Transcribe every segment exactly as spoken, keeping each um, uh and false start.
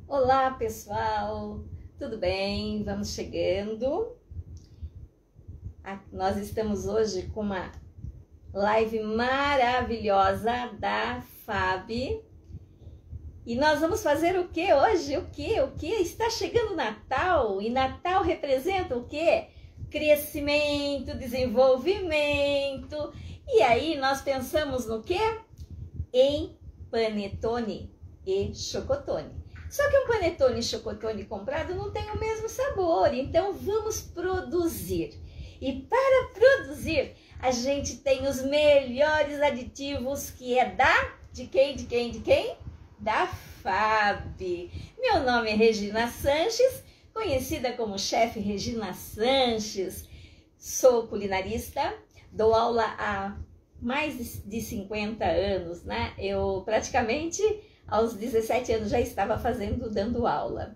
Olá, pessoal, tudo bem? Vamos chegando. Nós estamos hoje com uma live maravilhosa da Fabi. E nós vamos fazer o que hoje? O que? O que? Está chegando o Natal e Natal representa o que? Crescimento, desenvolvimento. E aí nós pensamos no que? Em panetone e chocotone. Só que um panetone e chocotone comprado não tem o mesmo sabor, então vamos produzir. E para produzir, a gente tem os melhores aditivos, que é da... De quem? De quem? De quem? Da Fabi. Meu nome é Regina Sanches, conhecida como Chefe Regina Sanches. Sou culinarista, dou aula há mais de cinquenta anos, né? Eu praticamente... aos dezessete anos já estava fazendo, dando aula.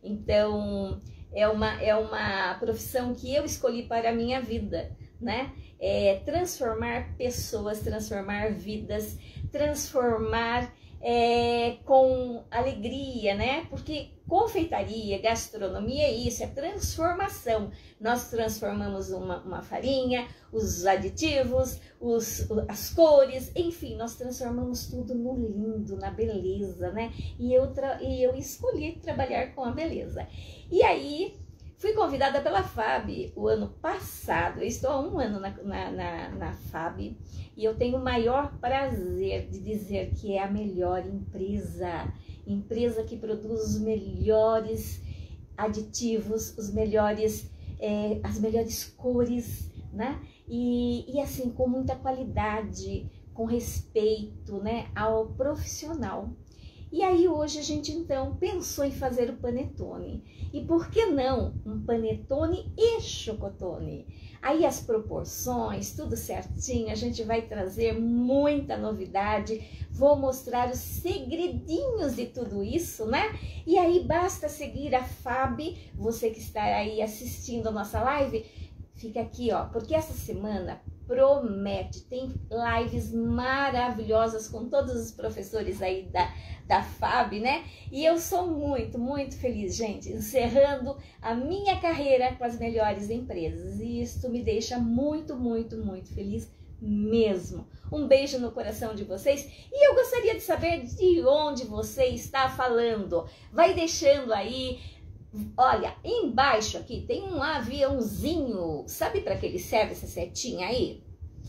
Então, é uma, é uma profissão que eu escolhi para a minha vida, né? É transformar pessoas, transformar vidas, transformar é, com alegria, né? Porque confeitaria, gastronomia é isso, é transformação. Nós transformamos uma, uma farinha, os aditivos, os, as cores, enfim, nós transformamos tudo no lindo, na beleza, né? E eu, e eu escolhi trabalhar com a beleza. E aí, fui convidada pela Fabi o ano passado, eu estou há um ano na, na, na, na Fabi, e eu tenho o maior prazer de dizer que é a melhor empresa, empresa que produz os melhores aditivos, os melhores, é, as melhores cores, né? E, e assim, com muita qualidade, com respeito, né, ao profissional. E aí hoje a gente então pensou em fazer o panetone. E por que não um panetone e chocotone? Aí as proporções, tudo certinho, a gente vai trazer muita novidade. Vou mostrar os segredinhos de tudo isso, né? E aí basta seguir a Fabi, você que está aí assistindo a nossa live, fica aqui, ó, porque essa semana promete, tem lives maravilhosas com todos os professores aí da, da Fabi, né? E eu sou muito, muito feliz, gente, encerrando a minha carreira com as melhores empresas. E isso me deixa muito, muito, muito feliz mesmo. Um beijo no coração de vocês. E eu gostaria de saber de onde você está falando. Vai deixando aí. Olha, embaixo aqui tem um aviãozinho. Sabe para que ele serve essa setinha aí?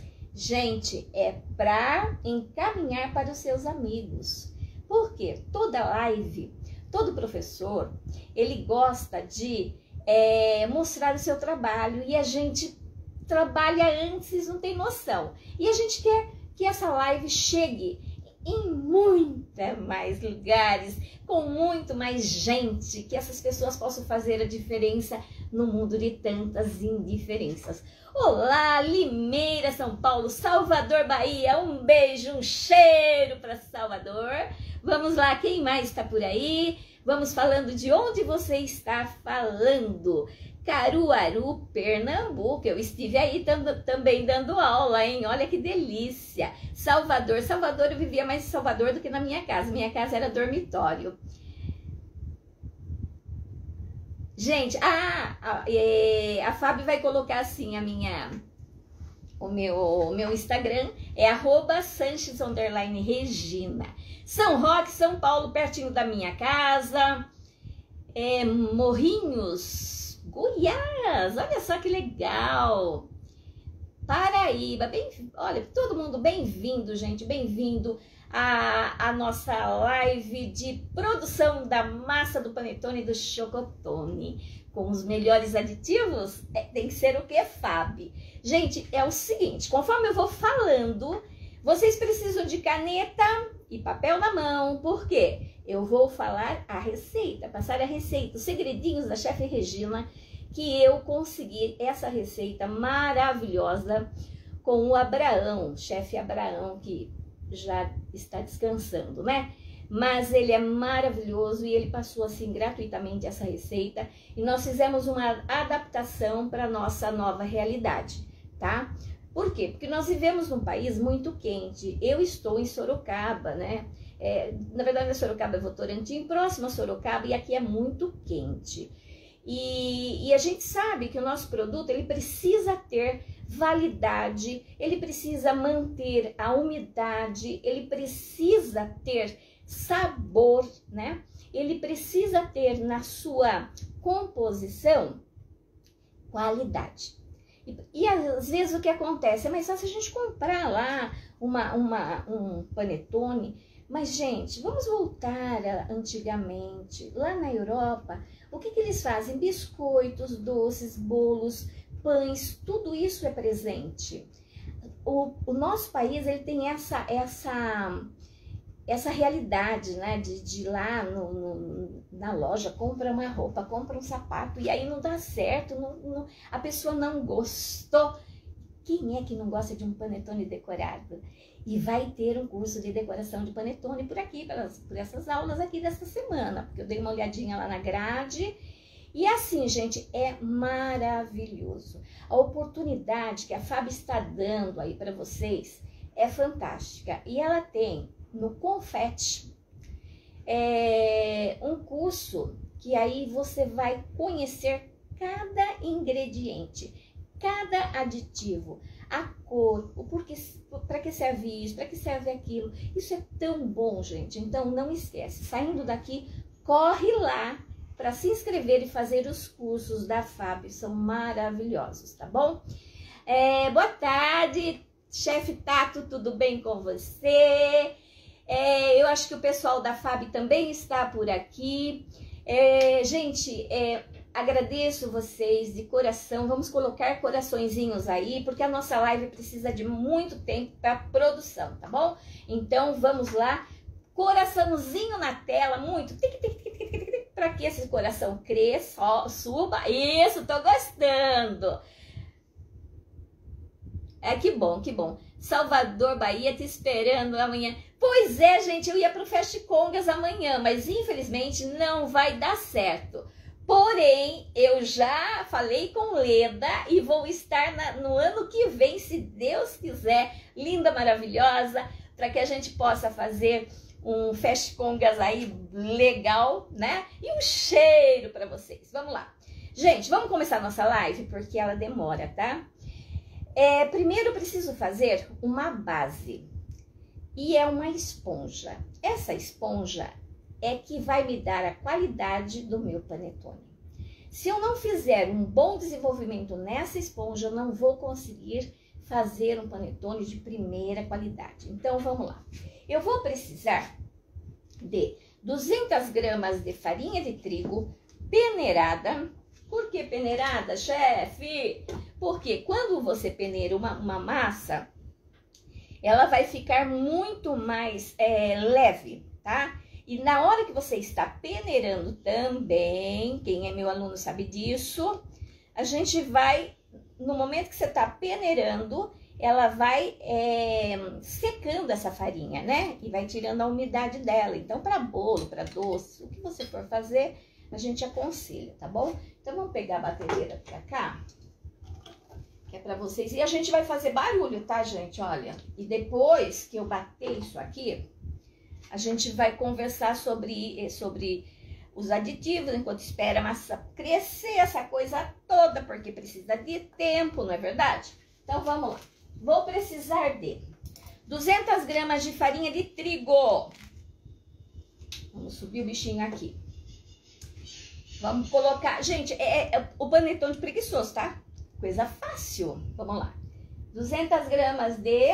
Gente, é para encaminhar para os seus amigos. Porque toda live, todo professor, ele gosta de é, mostrar o seu trabalho. E a gente trabalha antes, não tem noção. E a gente quer que essa live chegue em muito mais lugares, com muito mais gente, que essas pessoas possam fazer a diferença no mundo de tantas indiferenças. Olá, Limeira, São Paulo, Salvador, Bahia, um beijo, um cheiro para Salvador. Vamos lá, quem mais está por aí? Vamos falando de onde você está falando. Caruaru, Pernambuco, eu estive aí também dando aula, hein? Olha que delícia. Salvador, Salvador, eu vivia mais em Salvador do que na minha casa. Minha casa era dormitório. Gente, ah, a, a Fábio vai colocar assim a minha, o meu, o meu Instagram é arroba Sanches underline Regina. São Roque, São Paulo, pertinho da minha casa. É, Morrinhos, Goiás, olha só que legal. Paraíba, bem, olha, todo mundo bem-vindo, gente, bem-vindo a, a nossa live de produção da massa do panetone e do chocotone. Com os melhores aditivos, é, tem que ser o que, Fabi? Gente, é o seguinte, conforme eu vou falando, vocês precisam de caneta e papel na mão, por quê? Eu vou falar a receita, passar a receita, os segredinhos da chefe Regina, que eu consegui essa receita maravilhosa com o Abraão, chefe Abraão, que já está descansando, né? Mas ele é maravilhoso e ele passou assim gratuitamente essa receita e nós fizemos uma adaptação para nossa nova realidade, tá? Por quê? Porque nós vivemos num país muito quente. Eu estou em Sorocaba, né? é, na verdade, na Sorocaba é Votorantim, próximo a Sorocaba, e aqui é muito quente. E, e a gente sabe que o nosso produto, ele precisa ter validade, ele precisa manter a umidade, ele precisa ter sabor, né? Ele precisa ter na sua composição qualidade. E, e às vezes o que acontece é mais fácil a gente comprar lá uma, uma, um panetone. Mas, gente, vamos voltar a, antigamente. Lá na Europa, o que, que eles fazem? Biscoitos, doces, bolos, pães, tudo isso é presente. O, o nosso país, ele tem essa, essa, essa realidade, né? De, de ir lá no, no, na loja, compra uma roupa, compra um sapato, e aí não dá certo, não, não, a pessoa não gostou. Quem é que não gosta de um panetone decorado? E vai ter um curso de decoração de panetone por aqui, por essas aulas aqui dessa semana, porque eu dei uma olhadinha lá na grade. E assim, gente, é maravilhoso. A oportunidade que a Fábio está dando aí para vocês é fantástica. E ela tem no Confete é, um curso que aí você vai conhecer cada ingrediente, cada aditivo, a cor, o porquê, para que serve isso, para que serve aquilo. Isso é tão bom, gente. Então não esquece, saindo daqui, corre lá para se inscrever e fazer os cursos da Fábio, são maravilhosos, tá bom? É, boa tarde, chefe Tato, tudo bem com você? É, eu acho que o pessoal da Fábio também está por aqui. É, gente, é, agradeço vocês de coração, vamos colocar coraçõezinhos aí, porque a nossa live precisa de muito tempo para produção, tá bom? Então vamos lá, coraçãozinho na tela, muito, para que esse coração cresça, ó, suba, isso, tô gostando. É, que bom, que bom. Salvador, Bahia, te esperando amanhã. Pois é, gente, eu ia pro Fest Congas amanhã, mas infelizmente não vai dar certo. Porém, eu já falei com Leda e vou estar na, no ano que vem, se Deus quiser, linda, maravilhosa, para que a gente possa fazer um Fest Congas aí legal, né? E um cheiro para vocês. Vamos lá. Gente, vamos começar a nossa live, porque ela demora, tá? É, primeiro eu preciso fazer uma base. E é uma esponja. Essa esponja é que vai me dar a qualidade do meu panetone. Se eu não fizer um bom desenvolvimento nessa esponja, eu não vou conseguir fazer um panetone de primeira qualidade. Então, vamos lá. Eu vou precisar de duzentas gramas de farinha de trigo peneirada. Por que peneirada, chefe? Porque quando você peneira uma, uma massa, ela vai ficar muito mais é, leve, tá? E na hora que você está peneirando também, quem é meu aluno sabe disso, a gente vai, no momento que você está peneirando, ela vai é, secando essa farinha, né? E vai tirando a umidade dela. Então, para bolo, para doce, o que você for fazer, a gente aconselha, tá bom? Então, vamos pegar a batedeira pra cá, que é pra vocês. E a gente vai fazer barulho, tá, gente? Olha, e depois que eu bater isso aqui, a gente vai conversar sobre, sobre os aditivos, enquanto espera a massa crescer, essa coisa toda, porque precisa de tempo, não é verdade? Então, vamos lá. Vou precisar de duzentas gramas de farinha de trigo. Vamos subir o bichinho aqui. Vamos colocar... Gente, é, é o panetone preguiçoso, tá? Coisa fácil. Vamos lá. duzentas gramas de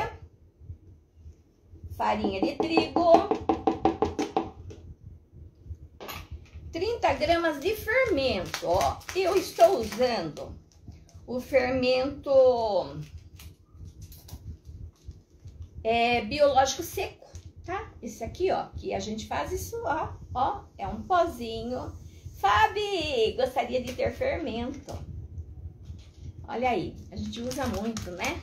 farinha de trigo. trinta gramas de fermento, ó. Eu estou usando o fermento é, biológico seco, tá? Esse aqui, ó, que a gente faz isso, ó, ó, é um pozinho. Fabi, gostaria de ter fermento. Olha aí, a gente usa muito, né?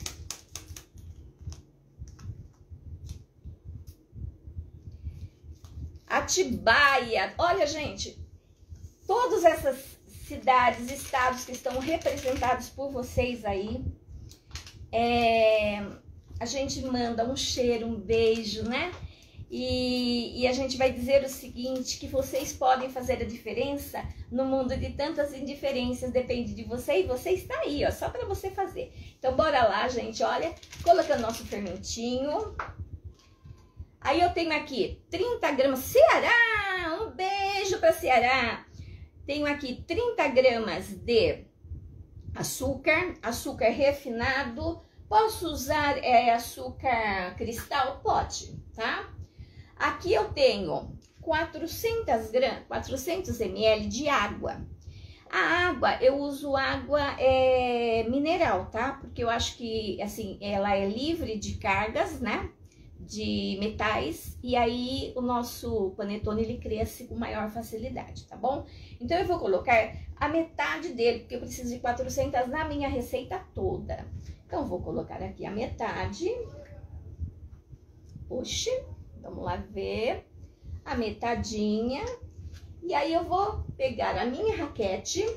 Atibaia, olha, gente, todas essas cidades, estados que estão representados por vocês aí, é, a gente manda um cheiro, um beijo, né? E, e a gente vai dizer o seguinte, que vocês podem fazer a diferença no mundo de tantas indiferenças, depende de você, e você está aí, ó, só para você fazer. Então, bora lá, gente, olha, colocando nosso fermentinho. Aí eu tenho aqui trinta gramas, Ceará, um beijo para Ceará. Tenho aqui trinta gramas de açúcar, açúcar refinado. Posso usar é, açúcar cristal? Pode, tá? Aqui eu tenho quatrocentos gramas, quatrocentos mililitros de água. A água, eu uso água é, mineral, tá? Porque eu acho que, assim, ela é livre de cargas, né? De metais. E aí, o nosso panetone, ele cresce com maior facilidade, tá bom? Então, eu vou colocar a metade dele, porque eu preciso de quatrocentos na minha receita toda. Então, vou colocar aqui a metade. Puxa. Vamos lá ver a metadinha. E aí eu vou pegar a minha raquete.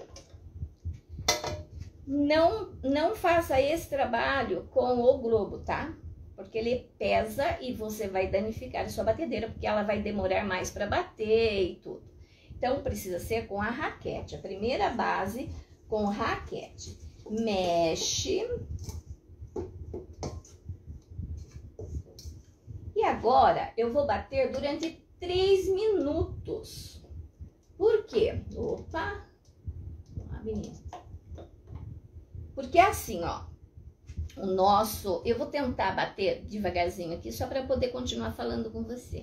Não, não faça esse trabalho com o globo, tá? Porque ele pesa e você vai danificar a sua batedeira, porque ela vai demorar mais para bater e tudo. Então, precisa ser com a raquete. A primeira base com raquete. Mexe. E agora, eu vou bater durante três minutos. Por quê? Opa! Vamos lá, menina. Porque assim, ó. O nosso... Eu vou tentar bater devagarzinho aqui, só para poder continuar falando com você.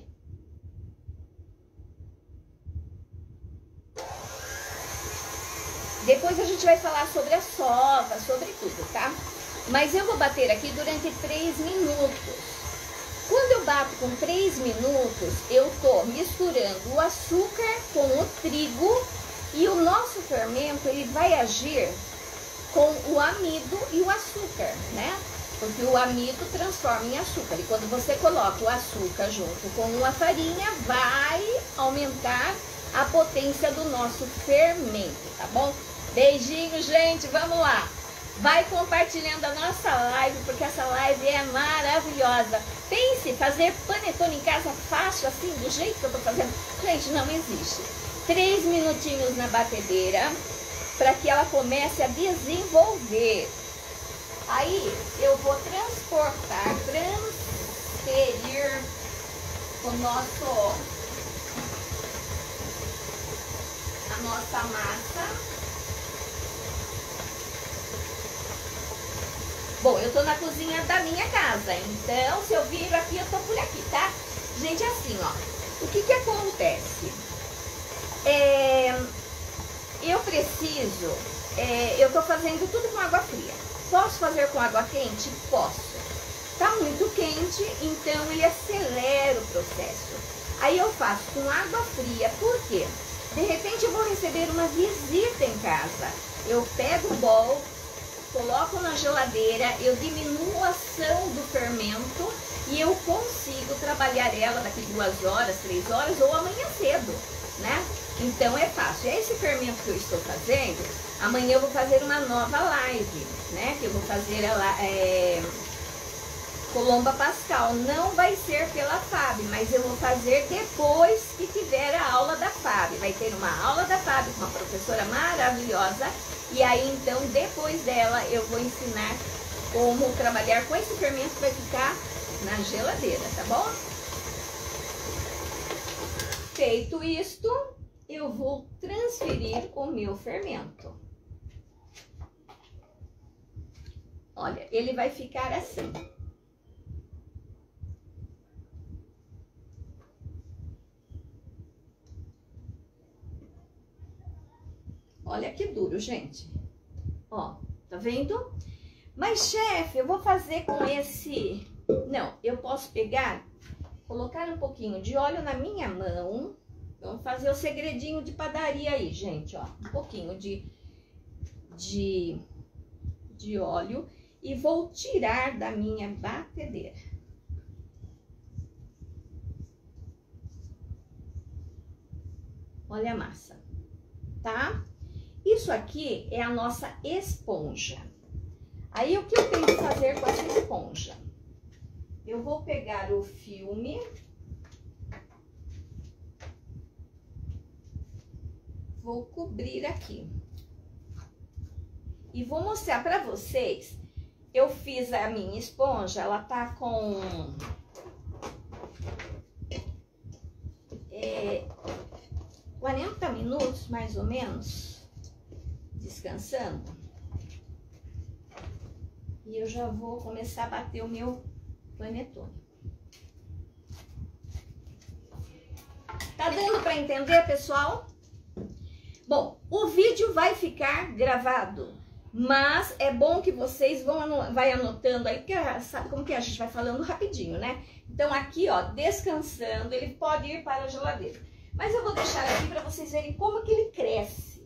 Depois a gente vai falar sobre a sova, sobre tudo, tá? Mas eu vou bater aqui durante três minutos. Quando eu bato com três minutos, eu tô misturando o açúcar com o trigo e o nosso fermento, ele vai agir com o amido e o açúcar, né? Porque o amido transforma em açúcar. E quando você coloca o açúcar junto com a farinha, vai aumentar a potência do nosso fermento, tá bom? Beijinho, gente, vamos lá! Vai compartilhando a nossa live, porque essa live é maravilhosa. Pense, fazer panetone em casa fácil, assim, do jeito que eu tô fazendo. Gente, não existe. Três minutinhos na batedeira, para que ela comece a desenvolver. Aí, eu vou transportar, transferir o nosso, a nossa massa. Bom, eu tô na cozinha da minha casa, então se eu vir aqui, eu tô por aqui, tá? Gente, assim, ó, o que que acontece? É, eu preciso, é, eu tô fazendo tudo com água fria. Posso fazer com água quente? Posso. Tá muito quente, então ele acelera o processo. Aí eu faço com água fria, por quê? De repente eu vou receber uma visita em casa. Eu pego o bol, coloco na geladeira, eu diminuo a ação do fermento e eu consigo trabalhar ela daqui duas horas, três horas ou amanhã cedo, né? Então é fácil. Esse fermento que eu estou fazendo, amanhã eu vou fazer uma nova live, né? Que eu vou fazer a é, Colomba Pascal. Não vai ser pela Fábio, mas eu vou fazer depois que tiver a aula da Fábio. Vai ter uma aula da Fábio com uma professora maravilhosa. E aí, então, depois dela, eu vou ensinar como trabalhar com esse fermento que vai ficar na geladeira, tá bom? Feito isto, eu vou transferir o meu fermento. Olha, ele vai ficar assim. Olha que duro, gente. Ó, tá vendo? Mas, chefe, eu vou fazer com esse... Não, eu posso pegar, colocar um pouquinho de óleo na minha mão. Vamos fazer o segredinho de padaria aí, gente, ó. Um pouquinho de, de, de óleo. E vou tirar da minha batedeira. Olha a massa, tá? Isso aqui é a nossa esponja. Aí, o que eu tenho que fazer com essa esponja? Eu vou pegar o filme vou cobrir aqui. E vou mostrar pra vocês. Eu fiz a minha esponja, ela tá com é, quarenta minutos, mais ou menos, descansando. E eu já vou começar a bater o meu panetone. Tá dando para entender, pessoal? Bom, o vídeo vai ficar gravado, mas é bom que vocês vão vai anotando aí, porque sabe como que a gente vai falando rapidinho, né? Então aqui, ó, descansando, ele pode ir para a geladeira. Mas eu vou deixar aqui para vocês verem como que ele cresce.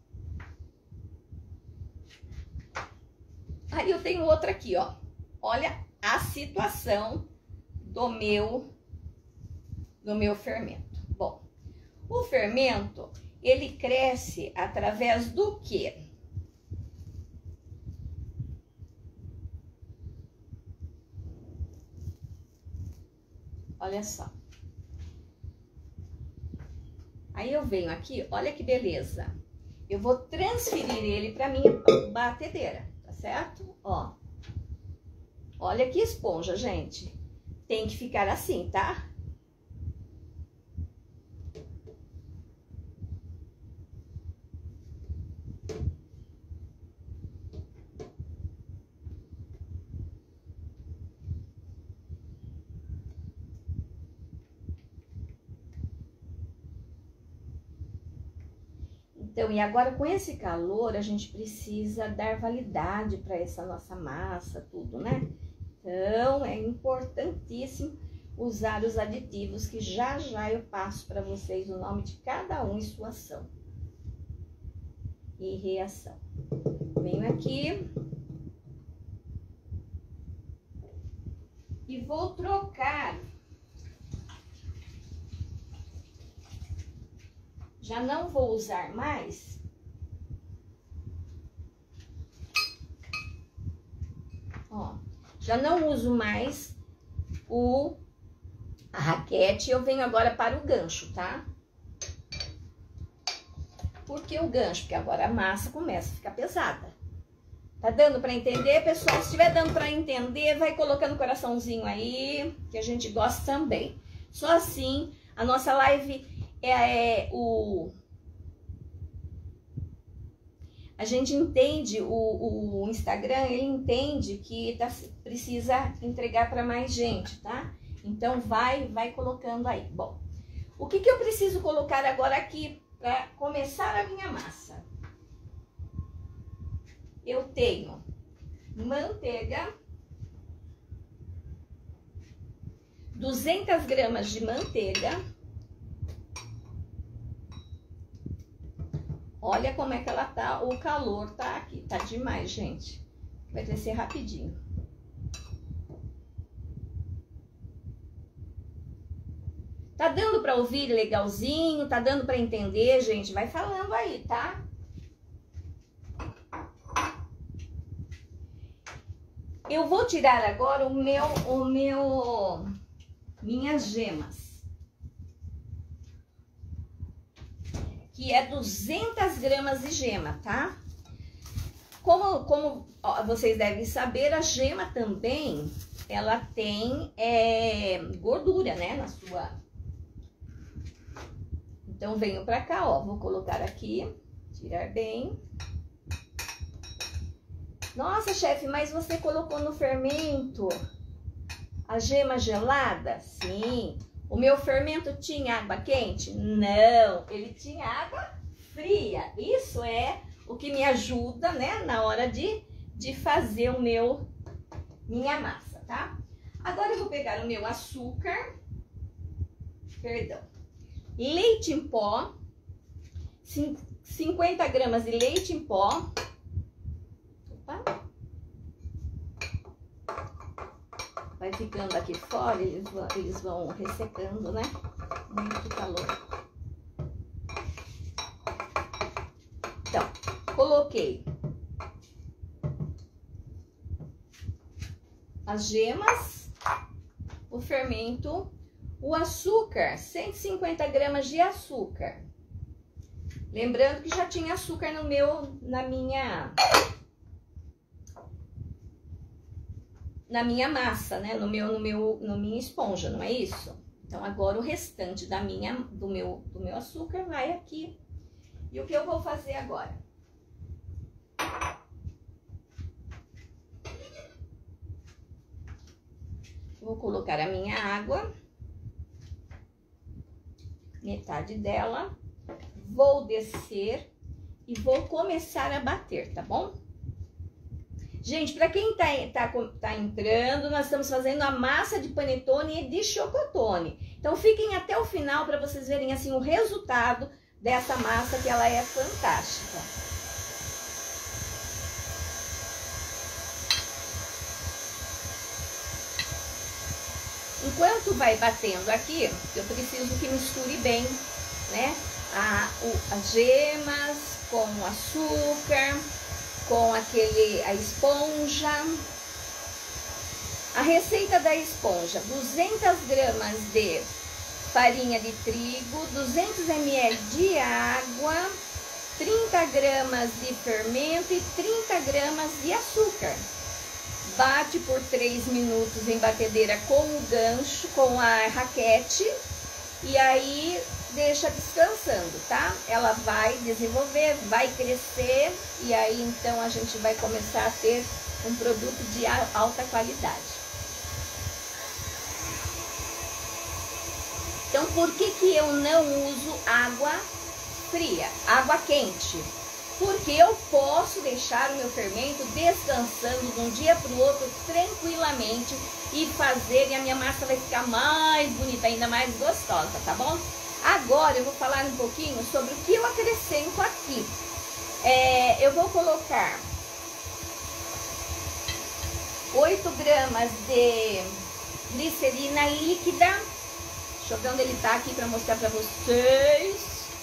Aí eu tenho outra aqui, ó. Olha a situação do meu do meu fermento. Bom, o fermento, ele cresce através do quê? Olha só. Aí eu venho aqui, olha que beleza. Eu vou transferir ele para minha batedeira, tá certo? Ó. Olha que esponja, gente. Tem que ficar assim, tá? Então, e agora com esse calor, a gente precisa dar validade para essa nossa massa, tudo, né? Então, é importantíssimo usar os aditivos que já já eu passo para vocês o nome de cada um e sua ação e reação. Venho aqui e vou trocar. Já não vou usar mais ó, já não uso mais o a raquete, eu venho agora para o gancho, tá? Por que o gancho? Porque agora a massa começa a ficar pesada. Tá dando para entender, pessoal? Se estiver dando para entender, vai colocando coraçãozinho aí, que a gente gosta também. Só assim, a nossa live é, é o... A gente entende, o, o Instagram, ele entende que tá, precisa entregar para mais gente, tá? Então, vai, vai colocando aí. Bom, o que que eu preciso colocar agora aqui para começar a minha massa? Eu tenho manteiga, duzentas gramas de manteiga. Olha como é que ela tá, o calor tá aqui, tá demais, gente. Vai crescer rapidinho. Tá dando pra ouvir legalzinho? Tá dando pra entender, gente? Vai falando aí, tá? Eu vou tirar agora o meu, o meu, minhas gemas. Que é duzentas gramas de gema, tá? Como, como ó, vocês devem saber, a gema também, ela tem é, gordura, né, na sua... Então, venho pra cá, ó, vou colocar aqui, tirar bem. Nossa, chefe, mas você colocou no fermento a gema gelada? Sim. O meu fermento tinha água quente? Não, ele tinha água fria. Isso é o que me ajuda, né, na hora de, de fazer o meu, minha massa, tá? Agora eu vou pegar o meu açúcar, perdão, leite em pó, cinquenta gramas de leite em pó. Opa. Vai ficando aqui fora, eles vão, eles vão ressecando, né? Muito calor. Então, coloquei as gemas, o fermento, o açúcar, cento e cinquenta gramas de açúcar. Lembrando que já tinha açúcar no meu, na minha, na minha massa, né? No meu, no meu, no minha esponja, não é isso? Então agora o restante da minha, do meu, do meu açúcar vai aqui. E o que eu vou fazer agora? Vou colocar a minha água, metade dela, vou descer e vou começar a bater, tá bom? Gente, para quem tá, tá, tá entrando, nós estamos fazendo a massa de panetone e de chocotone. Então fiquem até o final para vocês verem assim o resultado dessa massa, que ela é fantástica. Enquanto vai batendo aqui, eu preciso que misture bem, né? A, o, as gemas com o açúcar, com aquele, a esponja. A receita da esponja: duzentas gramas de farinha de trigo, duzentos mililitros de água, trinta gramas de fermento e trinta gramas de açúcar. Bate por três minutos em batedeira com o gancho, com a raquete, e aí deixa descansando, tá? Ela vai desenvolver, vai crescer, e aí então a gente vai começar a ter um produto de alta qualidade. Então, por que que eu não uso água fria, água quente? Porque eu posso deixar o meu fermento descansando de um dia para o outro tranquilamente e fazer, e a minha massa vai ficar mais bonita, ainda mais gostosa, tá bom? Agora eu vou falar um pouquinho sobre o que eu acrescento aqui. É, eu vou colocar oito gramas de glicerina líquida. Deixa eu ver onde ele tá aqui para mostrar para vocês.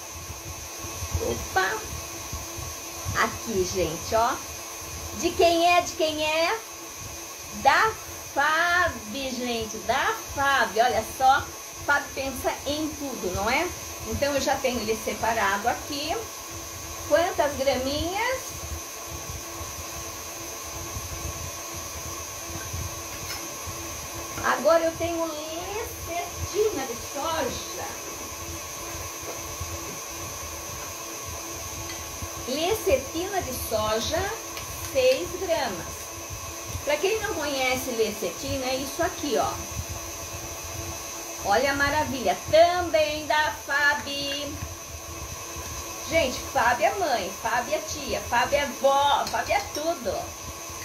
Opa! Aqui, gente, ó. De quem é? De quem é? Da Fabi, gente. Da Fabi. Olha só. Fabi pensa em tudo, não é? Então, eu já tenho ele separado aqui. Quantas graminhas? Agora eu tenho lecetina de soja. Lecetina de soja, seis gramas. Para quem não conhece lecetina, é isso aqui, ó. Olha a maravilha. Também da Fabi. Gente, Fabi é mãe, Fabi é tia, Fabi é vó, Fabi é tudo.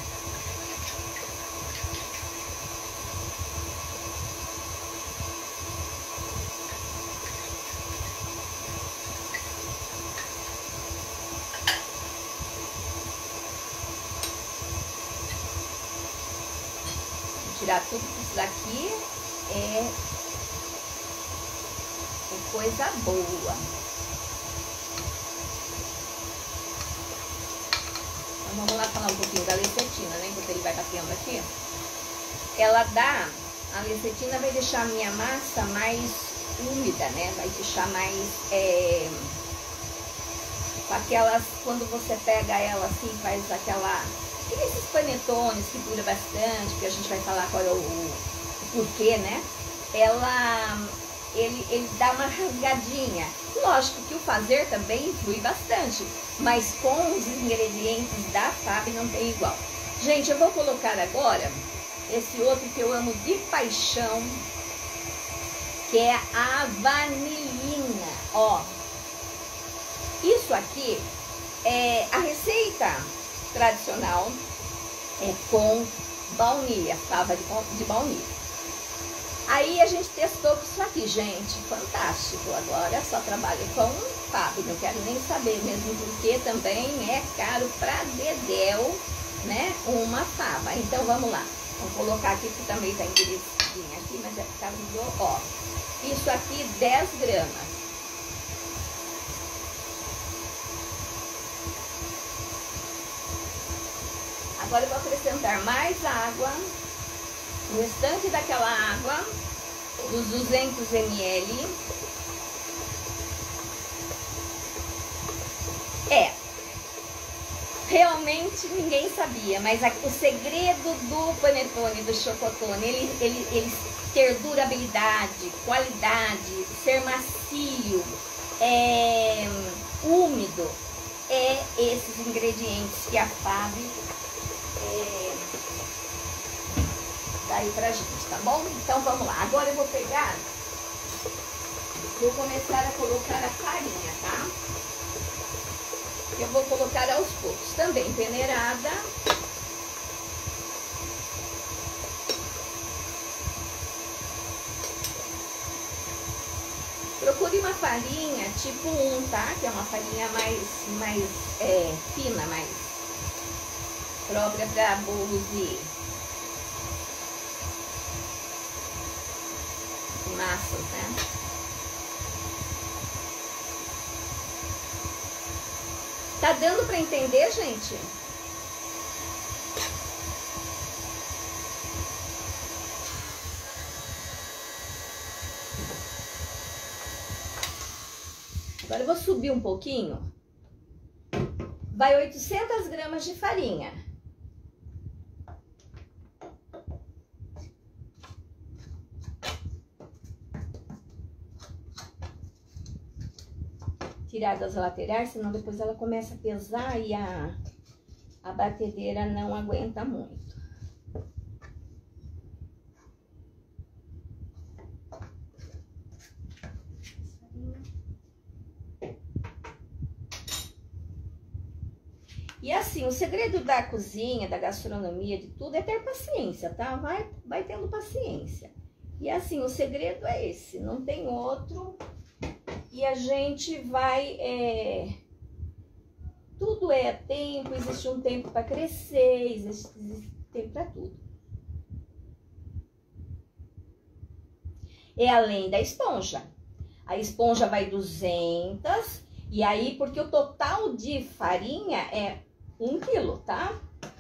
Tirar tudo isso daqui é, é coisa boa. Então vamos lá falar um pouquinho da lecetina, né? Enquanto ele vai batendo aqui. Ela dá, a lecetina vai deixar a minha massa mais úmida, né? Vai deixar mais, é, com aquelas, quando você pega ela assim, faz aquela... E esses panetones que dura bastante, que a gente vai falar qual é o, o, o porquê, né? Ela, ele, ele dá uma rasgadinha. Lógico que o fazer também influi bastante, mas com os ingredientes da Fabi não tem igual. Gente, eu vou colocar agora esse outro que eu amo de paixão, que é a vanilina. Ó, isso aqui é a receita tradicional, é com baunilha, fava de, de baunilha. Aí a gente testou com isso aqui, gente, fantástico. Agora só trabalho com fava, não quero nem saber, mesmo porque também é caro pra dedéu, né, uma fava. Então vamos lá, vamos colocar aqui, que também tá endurecidinha aqui, mas é por causa do, ó, isso aqui dez gramas. Agora eu vou acrescentar mais água, o restante daquela água, dos duzentos mililitros. É, realmente ninguém sabia, mas a, o segredo do panetone, do chocotone, ele, ele, ele ter durabilidade, qualidade, ser macio, é, úmido, é esses ingredientes que a Fabi é, dá aí pra gente, tá bom? Então vamos lá, agora eu vou pegar, vou começar a colocar a farinha, tá? Eu vou colocar aos poucos, também peneirada. Procure uma farinha tipo um, tá? Que é uma farinha mais, mais é, fina, mais própria para bolos de massas, né? Tá dando para entender, gente? Agora eu vou subir um pouquinho. Vai oitocentas gramas de farinha. Tirar das laterais, senão depois ela começa a pesar e a, a batedeira não aguenta muito. E assim, o segredo da cozinha, da gastronomia, de tudo, é ter paciência, tá? Vai, vai tendo paciência. E assim, o segredo é esse, não tem outro. E a gente vai... É... Tudo é tempo, existe um tempo para crescer, existe, existe tempo para tudo. É além da esponja. A esponja vai duzentas, e aí, porque o total de farinha é um quilo, tá?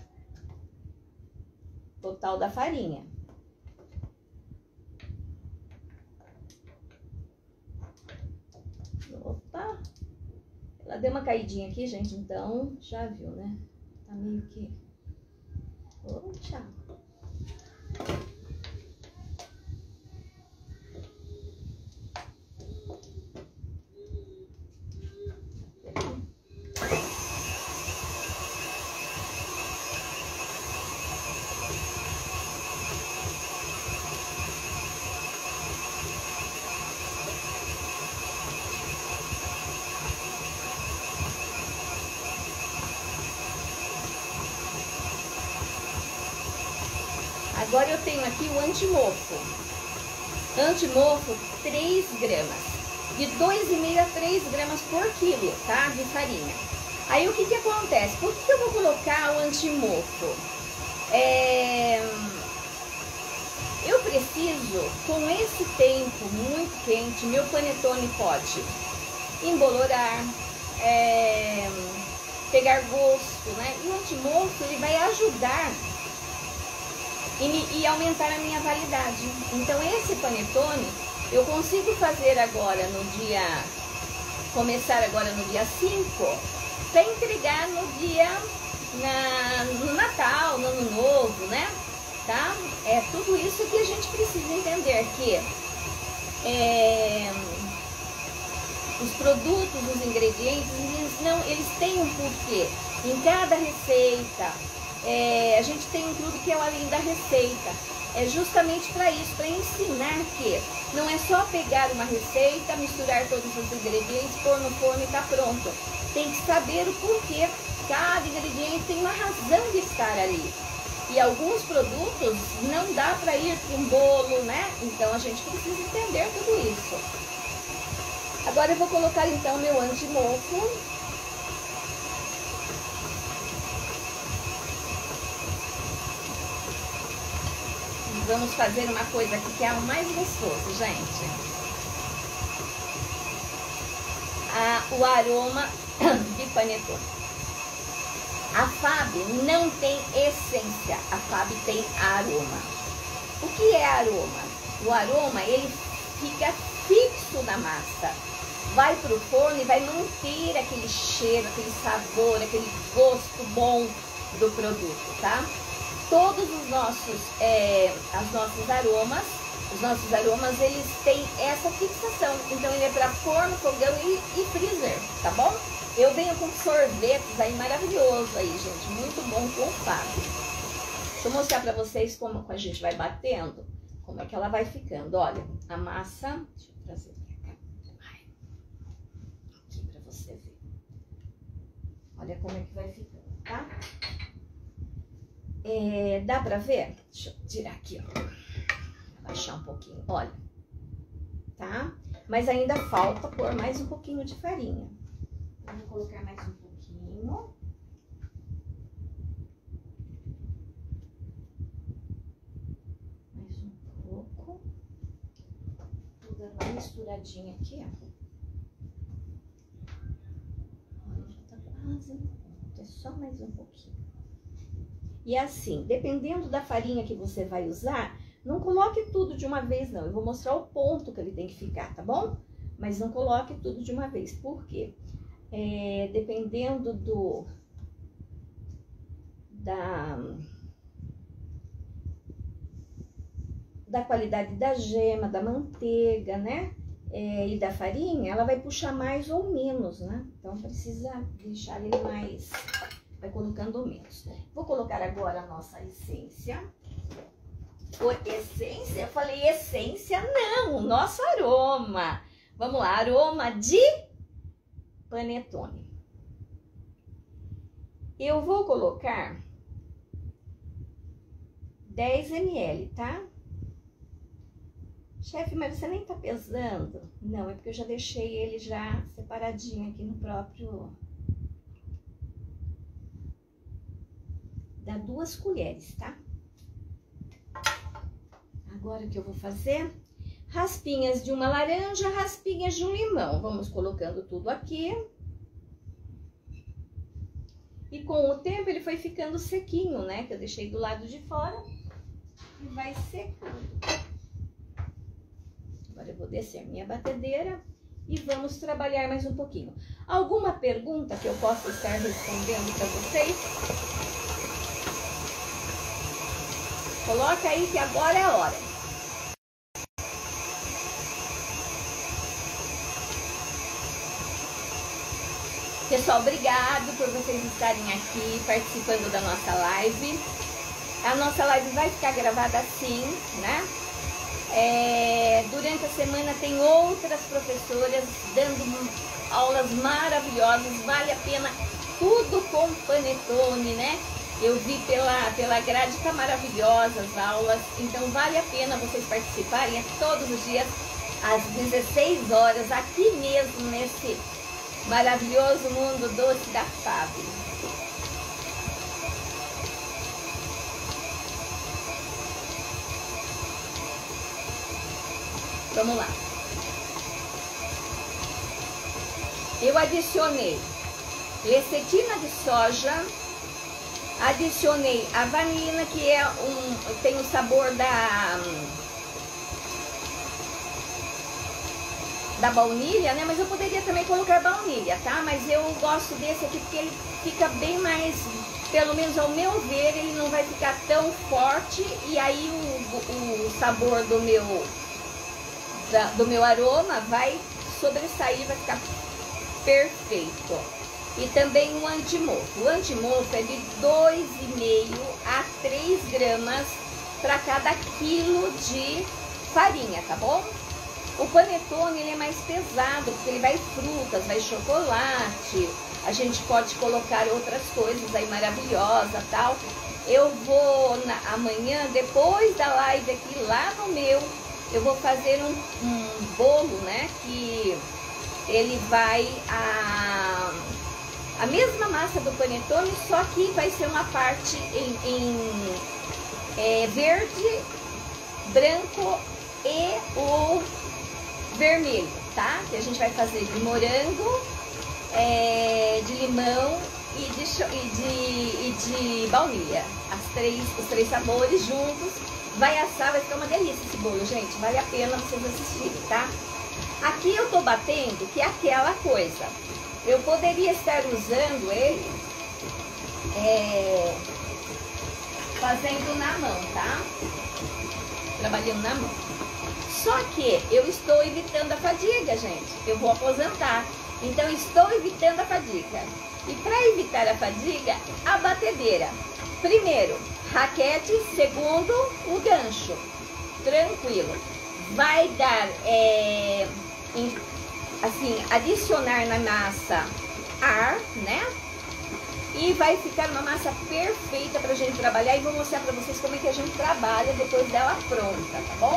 Total da farinha. Opa! Ela deu uma caidinha aqui, gente, então já viu, né? Tá meio que... Oh, tchau. Agora eu tenho aqui o antimofo. Antimofo, três gramas. De dois vírgula cinco a três gramas por quilo, tá? De farinha. Aí o que que acontece? Por que eu vou colocar o antimofo? É... Eu preciso, com esse tempo muito quente, meu panetone pode embolorar, é... pegar gosto, né? E o antimofo, ele vai ajudar E, e aumentar a minha validade. Então esse panetone eu consigo fazer agora no dia, começar agora no dia cinco, para entregar no dia, na, no Natal, no Ano Novo, né? Tá? É tudo isso que a gente precisa entender, que é, os produtos, os ingredientes, eles, não, eles têm um porquê. Em cada receita, É, a gente tem um tudo que é o além da receita. É justamente para isso, para ensinar que não é só pegar uma receita, misturar todos os ingredientes, pôr no forno e tá pronto. Tem que saber o porquê. Cada ingrediente tem uma razão de estar ali. E alguns produtos não dá para ir para um bolo, né? Então a gente precisa entender tudo isso. Agora eu vou colocar então meu antimofo. Vamos fazer uma coisa aqui que é o mais gostoso, gente. Ah, o aroma de panetone. A Fabi não tem essência, a Fabi tem aroma. O que é aroma? O aroma, ele fica fixo na massa. vai pro forno e vai manter aquele cheiro, aquele sabor, aquele gosto bom do produto, tá? Todos os nossos, é, as nossos aromas, os nossos aromas, eles têm essa fixação. Então, ele é para forno, fogão e, e freezer, tá bom? Eu venho com sorvetes aí maravilhoso aí, gente. Muito bom com o Fábio. Deixa eu mostrar para vocês como a gente vai batendo, como é que ela vai ficando. Olha, a massa... Deixa eu trazer pra cá. Aqui para você ver. Olha como é que vai ficando, tá? É, dá pra ver? Deixa eu tirar aqui, ó. Baixar um pouquinho, olha. Tá? Mas ainda falta pôr mais um pouquinho de farinha. Vamos colocar mais um pouquinho. Mais um pouco. Vou dar uma misturadinha aqui, ó. Olha, já tá quase. É só mais um pouquinho. E assim, dependendo da farinha que você vai usar, não coloque tudo de uma vez, não. Eu vou mostrar o ponto que ele tem que ficar, tá bom? Mas não coloque tudo de uma vez. Por quê? É, dependendo do... Da... Da qualidade da gema, da manteiga, né? É, e da farinha, ela vai puxar mais ou menos, né? Então, precisa deixar ele mais... Vai colocando menos. Vou colocar agora a nossa essência. Por essência? Eu falei essência? Não, nosso aroma. Vamos lá, aroma de panetone. Eu vou colocar dez mililitros, tá? Chefe, mas você nem tá pesando? Não, é porque eu já deixei ele já separadinho aqui no próprio... Dá duas colheres, tá? Agora o que eu vou fazer? Raspinhas de uma laranja, raspinhas de um limão. Vamos colocando tudo aqui. E com o tempo ele foi ficando sequinho, né? Que eu deixei do lado de fora. E vai secando. Agora eu vou descer a minha batedeira e vamos trabalhar mais um pouquinho. Alguma pergunta que eu possa estar respondendo para vocês? Coloca aí que agora é a hora. Pessoal, obrigado por vocês estarem aqui participando da nossa live. A nossa live vai ficar gravada assim, né? É, durante a semana tem outras professoras dando aulas maravilhosas. Vale a pena, tudo com panetone, né? Eu vi pela, pela grade, tá maravilhosa as aulas, então vale a pena vocês participarem é todos os dias, às dezesseis horas, aqui mesmo, nesse maravilhoso mundo doce da Fábio. Vamos lá. Eu adicionei lecetina de soja. Adicionei a vanila, que é um, tem o sabor da, da baunilha, né? Mas eu poderia também colocar baunilha, tá? Mas eu gosto desse aqui porque ele fica bem mais, pelo menos ao meu ver, ele não vai ficar tão forte. E aí o, o sabor do meu, da, do meu aroma vai sobressair, vai ficar perfeito. E também o antimofo. O antimofo é de dois vírgula cinco a três gramas para cada quilo de farinha, tá bom? O panetone, ele é mais pesado, porque ele vai frutas, vai chocolate, a gente pode colocar outras coisas aí maravilhosas, tal. Eu vou, na, amanhã, depois da live aqui, lá no meu, eu vou fazer um, um bolo, né, que ele vai... A, A mesma massa do panetone, só que vai ser uma parte em, em é, verde, branco e o vermelho, tá? Que a gente vai fazer de morango, é, de limão e de, e, de, e de baunilha. As três, os três sabores juntos. Vai assar, vai ficar uma delícia esse bolo, gente. Vale a pena vocês assistirem, tá? Aqui eu tô batendo, que é aquela coisa. Eu poderia estar usando ele é, fazendo na mão, tá? Trabalhando na mão. Só que eu estou evitando a fadiga, gente. Eu vou aposentar. Então, estou evitando a fadiga. E para evitar a fadiga, a batedeira. Primeiro, raquete. Segundo, o gancho. Tranquilo. Vai dar, é, assim, adicionar na massa ar, né? E vai ficar uma massa perfeita pra gente trabalhar. E vou mostrar pra vocês como é que a gente trabalha depois dela pronta, tá bom?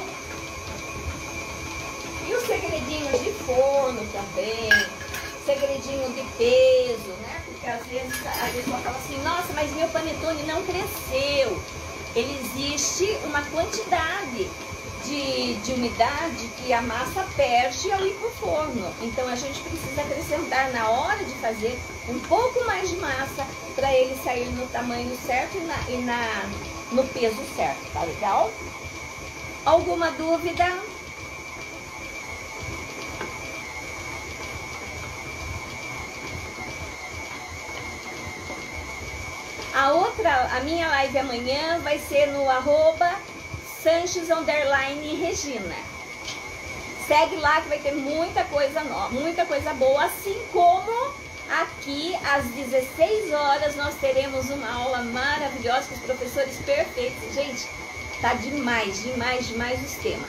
E os segredinhos de forno também, segredinho de peso, né? Porque às vezes a pessoa fala assim, nossa, mas meu panetone não cresceu. Ele existe uma quantidade de, de umidade que a massa perde ao ir pro forno. Então a gente precisa acrescentar na hora de fazer um pouco mais de massa para ele sair no tamanho certo e, na, e na, no peso certo, tá legal? Alguma dúvida? A outra, a minha live amanhã vai ser no arroba Sanches underline Regina. Segue lá que vai ter muita coisa nova, muita coisa boa, assim como aqui às dezesseis horas nós teremos uma aula maravilhosa com os professores perfeitos. Gente, tá demais, demais, demais os temas.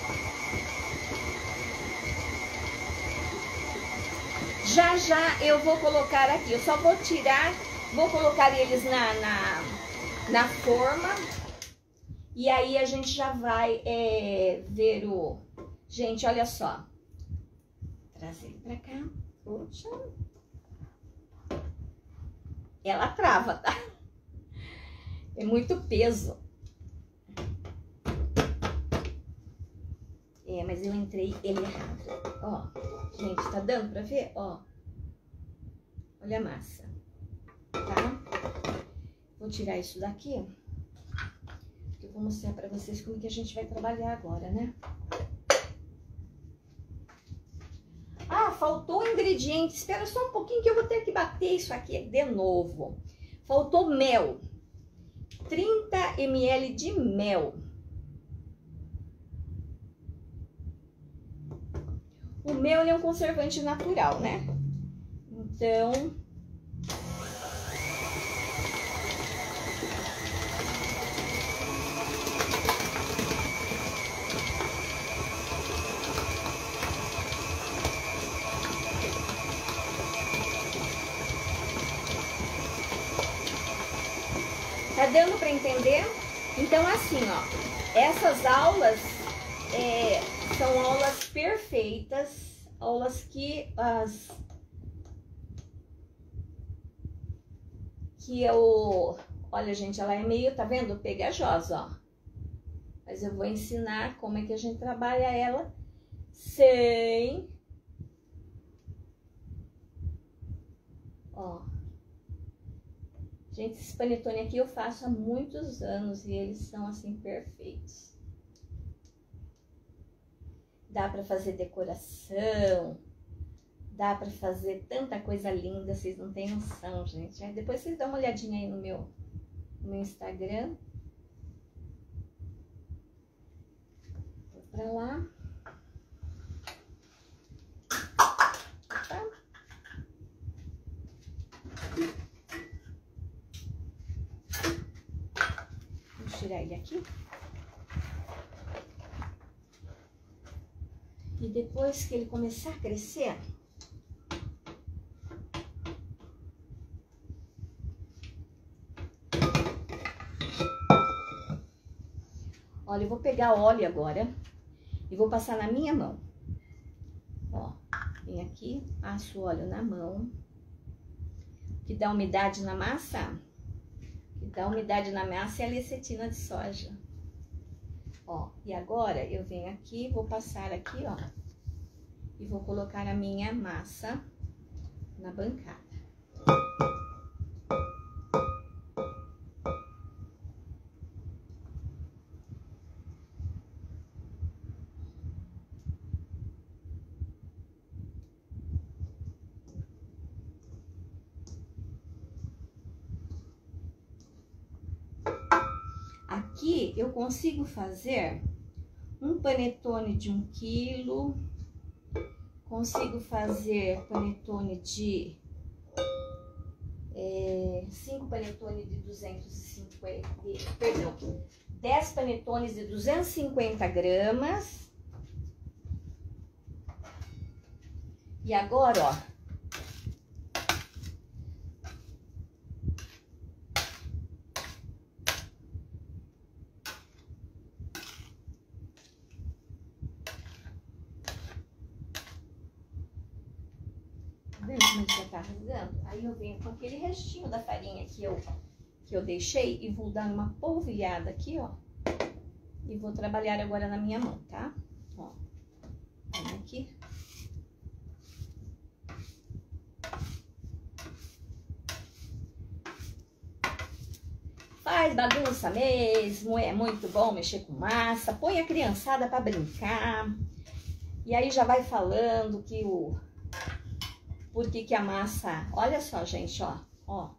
Já já eu vou colocar aqui, eu só vou tirar, vou colocar eles na, na, na forma. E aí a gente já vai é, ver o... Gente, olha só. Trazer ele pra cá. Puxa. Ela trava, tá? É muito peso. É, mas eu entrei ele errado. Ó, gente, tá dando pra ver? Ó. Olha a massa. Tá? Vou tirar isso daqui. Eu vou mostrar pra vocês como que a gente vai trabalhar agora, né? Ah, faltou um ingrediente. Espera só um pouquinho que eu vou ter que bater isso aqui de novo. Faltou mel. trinta mililitros de mel. O mel ele é um conservante natural, né? Então... Tá dando para entender? Então, assim, ó, essas aulas é, são aulas perfeitas, aulas que as que eu, olha, gente, ela é meio, tá vendo? Pegajosa, ó. Mas eu vou ensinar como é que a gente trabalha ela sem, ó. Gente, esse panetone aqui eu faço há muitos anos e eles são assim perfeitos. Dá para fazer decoração, dá para fazer tanta coisa linda, vocês não têm noção, gente. Aí depois vocês dão uma olhadinha aí no meu, no meu Instagram. Vou pra lá. Opa. Tirar ele aqui. E depois que ele começar a crescer, olha, eu vou pegar óleo agora e vou passar na minha mão. Ó, vem aqui, passo o óleo na mão, que dá umidade na massa. Que dá umidade na massa é a lecetina de soja. Ó, e agora eu venho aqui, vou passar aqui, ó, e vou colocar a minha massa na bancada. aqui eu consigo fazer um panetone de um quilo, consigo fazer panetone de é, cinco panetones de duzentos e cinquenta, perdão, dez panetones de duzentos e cinquenta gramas. E agora, ó, vendo como ele já tá rasgando? Aí eu venho com aquele restinho da farinha que eu, que eu deixei e vou dar uma polvilhada aqui, ó. E vou trabalhar agora na minha mão, tá? Ó, vem aqui. Faz bagunça mesmo, é muito bom mexer com massa. Põe a criançada pra brincar. E aí já vai falando que o... Por que que a massa... Olha só, gente, ó. Ó.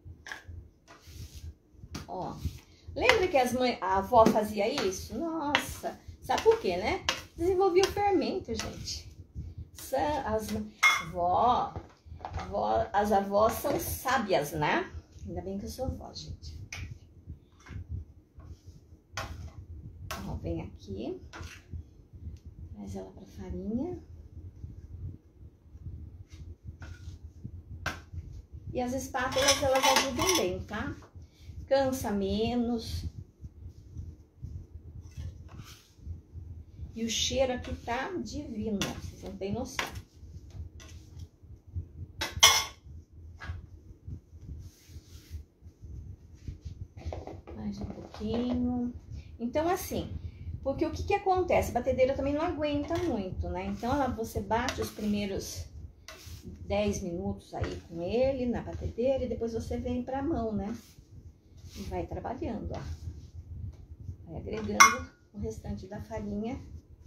Ó. Lembra que as mães, a avó fazia isso? Nossa. Sabe por quê, né? Desenvolvia o fermento, gente. As avó, avó, as avós são sábias, né? Ainda bem que eu sou avó, gente. Ó, vem aqui. Traz ela pra farinha. E as espátulas, elas ajudam bem, tá? Cansa menos. E o cheiro aqui tá divino, vocês não têm noção. Mais um pouquinho. Então, assim, porque o que que acontece? A batedeira também não aguenta muito, né? Então, ela, você bate os primeiros dez minutos aí com ele na batedeira e depois você vem pra mão, né? E vai trabalhando, ó. Vai agregando o restante da farinha.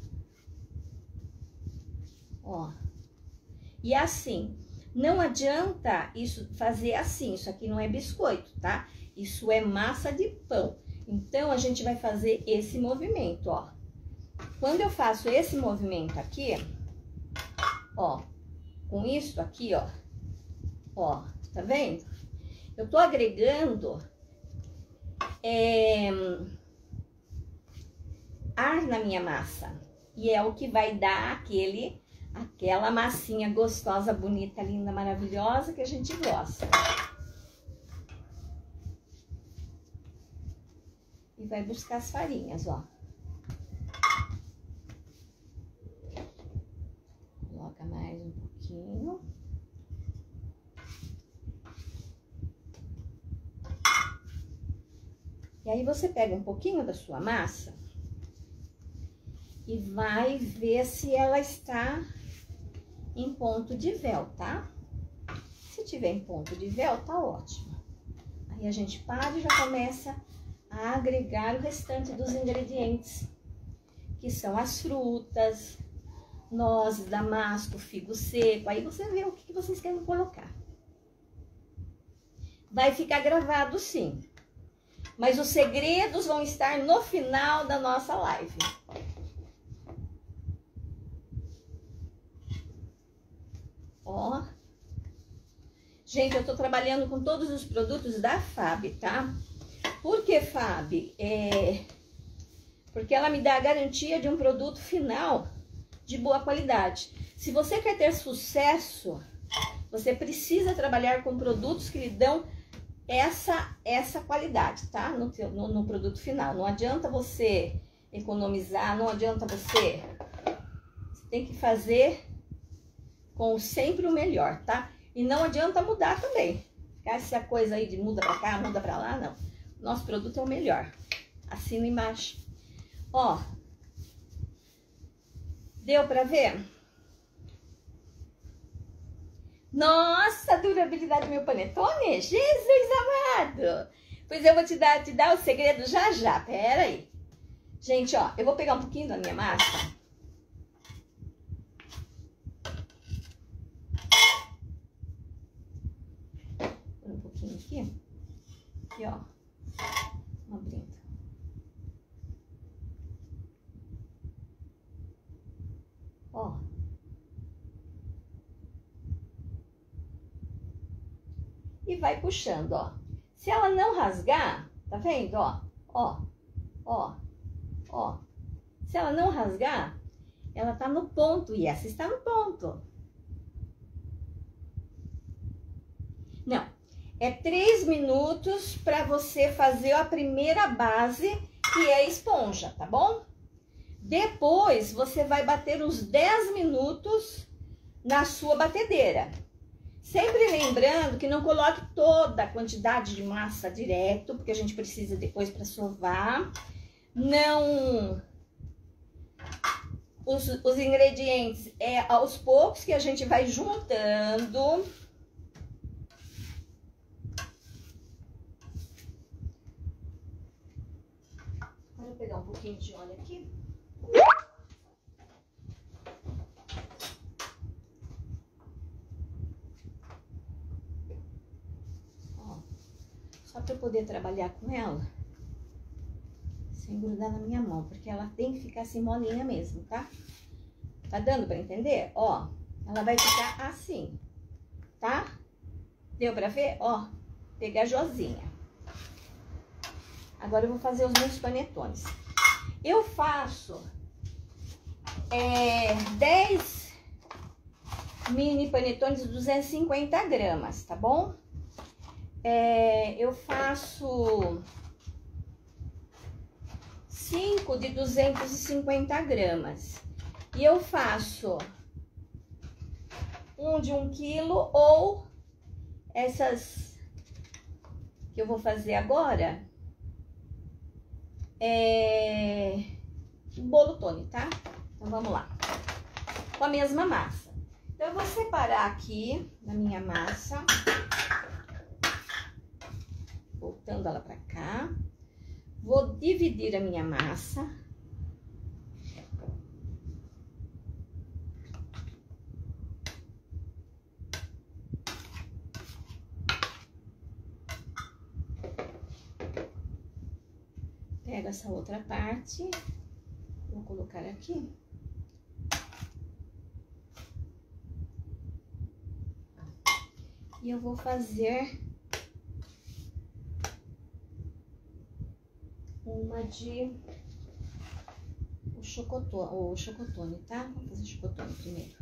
Ó. E assim, não adianta isso fazer assim, isso aqui não é biscoito, tá? Isso é massa de pão. Então, a gente vai fazer esse movimento, ó. Quando eu faço esse movimento aqui, ó, com isso aqui, ó, ó, tá vendo? Eu tô agregando é, ar na minha massa. E é o que vai dar aquele, aquela massinha gostosa, bonita, linda, maravilhosa que a gente gosta. E vai buscar as farinhas, ó. Coloca mais um pouquinho. E aí você pega um pouquinho da sua massa e vai ver se ela está em ponto de véu, tá? Se tiver em ponto de véu, tá ótimo. Aí a gente para e já começa a agregar o restante dos ingredientes, que são as frutas, nozes, damasco, figo seco. Aí você vê o que vocês querem colocar. Vai ficar gravado sim, mas os segredos vão estar no final da nossa live. Ó. Gente, eu tô trabalhando com todos os produtos da Fábio, tá? Por que Fábio? É... Porque ela me dá a garantia de um produto final de boa qualidade. Se você quer ter sucesso, você precisa trabalhar com produtos que lhe dão essa, essa qualidade, tá? No, teu, no, no produto final. Não adianta você economizar, não adianta você... Você tem que fazer com sempre o melhor, tá? E não adianta mudar também. Ficar essa coisa aí de muda pra cá, muda pra lá, não. Nosso produto é o melhor. Assina embaixo. Ó. Deu pra ver? Nossa, a durabilidade do meu panetone? Jesus amado! Pois eu vou te dar, te dar o segredo já já. Pera aí. Gente, ó, eu vou pegar um pouquinho da minha massa. Um pouquinho aqui. Aqui, ó. Abrindo. Ó. E vai puxando, ó. Se ela não rasgar, tá vendo, ó? Ó, ó, ó. Se ela não rasgar, ela tá no ponto, e essa está no ponto. Não, é três minutos para você fazer a primeira base, que é a esponja, tá bom? Depois, você vai bater uns dez minutos na sua batedeira. Sempre lembrando que não coloque toda a quantidade de massa direto, porque a gente precisa depois para sovar. Não... Os, os ingredientes é aos poucos que a gente vai juntando. Vou pegar um pouquinho de óleo aqui. Ó, só para eu poder trabalhar com ela sem grudar na minha mão, porque ela tem que ficar assim molinha mesmo, tá? Tá dando para entender? Ó, ela vai ficar assim, tá? Deu para ver? Ó, pegajosinha. Agora eu vou fazer os meus panetones. Eu faço é, dez mini panetones de duzentos e cinquenta gramas, tá bom? É, eu faço cinco de duzentos e cinquenta gramas. E eu faço um de um quilo ou essas que eu vou fazer agora. É bolo Tony, tá? Então vamos lá. Com a mesma massa. Então eu vou separar aqui da minha massa, voltando ela pra cá. Vou dividir a minha massa. Pego essa outra parte, vou colocar aqui. E eu vou fazer uma de o chocotone, o chocotone, tá? Vamos fazer chocotone primeiro.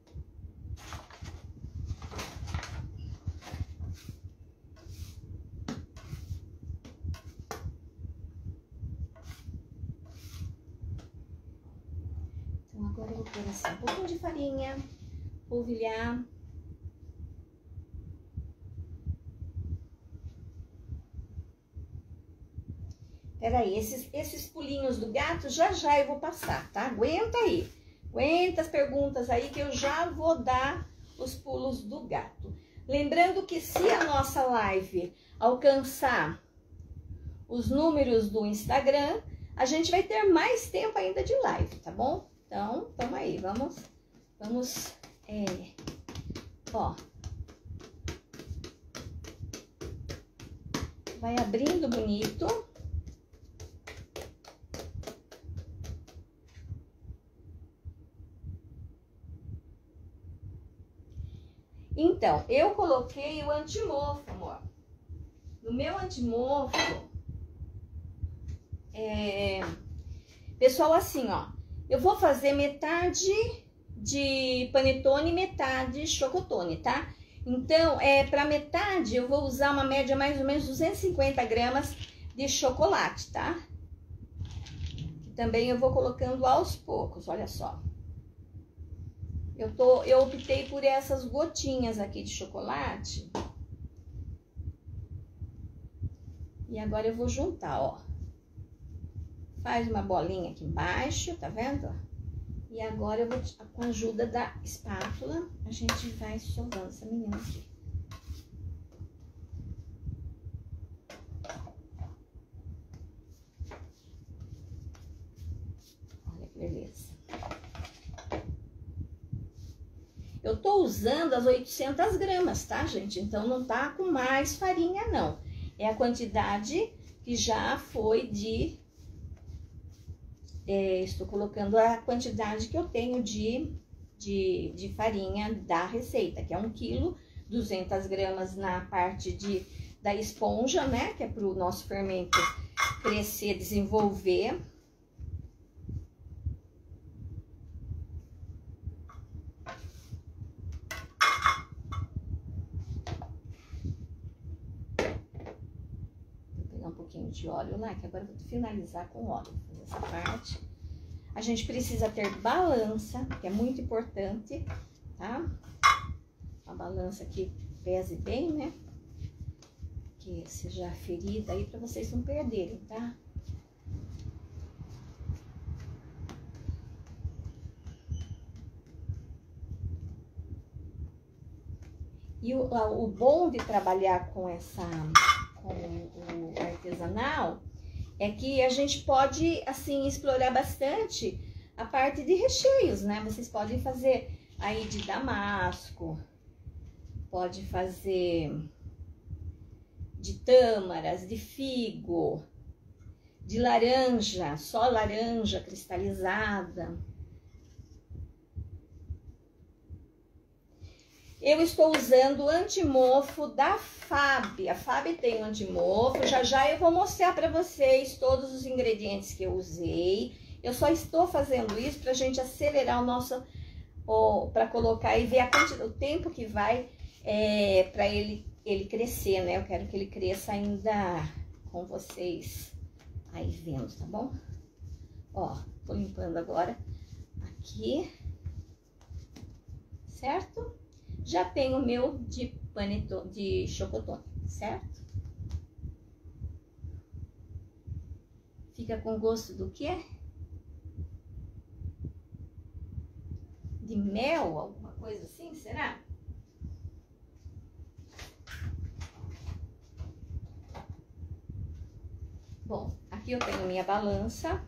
Então agora eu vou pôr assim um pouquinho de farinha, polvilhar. Peraí, esses, esses pulinhos do gato, já já eu vou passar, tá? Aguenta aí. Aguenta as perguntas aí que eu já vou dar os pulos do gato. Lembrando que se a nossa live alcançar os números do Instagram, a gente vai ter mais tempo ainda de live, tá bom? Então, vamos aí, vamos, vamos, é, ó. Vai abrindo bonito. Então, eu coloquei o antimofo, amor. No meu antimofo, é... pessoal, assim, ó, eu vou fazer metade de panetone e metade de chocotone, tá? Então, é, para metade, eu vou usar uma média mais ou menos duzentos e cinquenta gramas de chocolate, tá? Também eu vou colocando aos poucos, olha só. Eu, tô, eu optei por essas gotinhas aqui de chocolate. E agora eu vou juntar, ó. Faz uma bolinha aqui embaixo, tá vendo? E agora eu vou, com a ajuda da espátula, a gente vai sovando essa menina aqui. Olha que beleza. Eu tô usando as oitocentas gramas, tá, gente? Então, não tá com mais farinha, não. É a quantidade que já foi de... É, estou colocando a quantidade que eu tenho de de, de farinha da receita, que é um quilo, duzentas gramas na parte de, da esponja, né? Que é para o nosso fermento crescer, desenvolver. Vou pegar um pouquinho de óleo lá, que agora eu vou finalizar com óleo, vou fazer essa parte. A gente precisa ter balança, que é muito importante, tá? Uma balança que pese bem, né? Que seja ferida aí pra vocês não perderem, tá? E o, o bom de trabalhar com essa, com o artesanal, é que a gente pode, assim, explorar bastante a parte de recheios, né? Vocês podem fazer aí de damasco, pode fazer de tâmaras, de figo, de laranja, só laranja cristalizada. Eu estou usando o antimofo da Fábio. A Fábio tem um antimofo. Já já eu vou mostrar para vocês todos os ingredientes que eu usei. Eu só estou fazendo isso para a gente acelerar o nosso... para colocar e ver a quantidade, o tempo que vai é, para ele, ele crescer, né? Eu quero que ele cresça ainda com vocês aí vendo, tá bom? Ó, tô limpando agora aqui, certo? Já tenho o meu de panetone, de chocotone, certo? Fica com gosto do quê? De mel, alguma coisa assim, será? Bom, aqui eu tenho minha balança.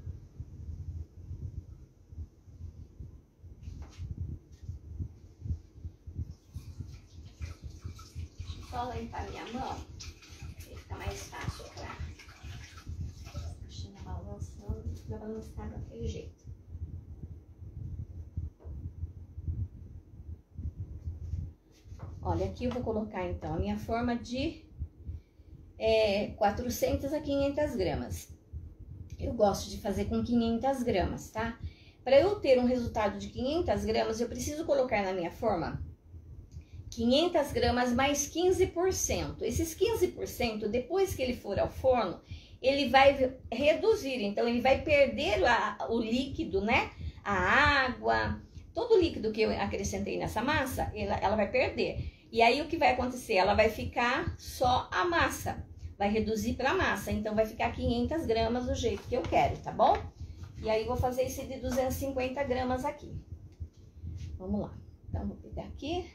Só limpar minha mão, fica mais fácil pra mexer na balança, não fica balançar daquele jeito. Olha, aqui eu vou colocar então a minha forma de é, quatrocentas a quinhentas gramas. Eu gosto de fazer com quinhentas gramas, tá? Para eu ter um resultado de quinhentas gramas, eu preciso colocar na minha forma quinhentas gramas mais quinze por cento. Esses quinze por cento, depois que ele for ao forno, ele vai reduzir. Então, ele vai perder a, o líquido, né? A água, todo o líquido que eu acrescentei nessa massa, ela, ela vai perder. E aí, o que vai acontecer? Ela vai ficar só a massa. Vai reduzir para massa. Então, vai ficar quinhentas gramas do jeito que eu quero, tá bom? E aí, vou fazer esse de duzentas e cinquenta gramas aqui. Vamos lá. Então, vou pegar aqui.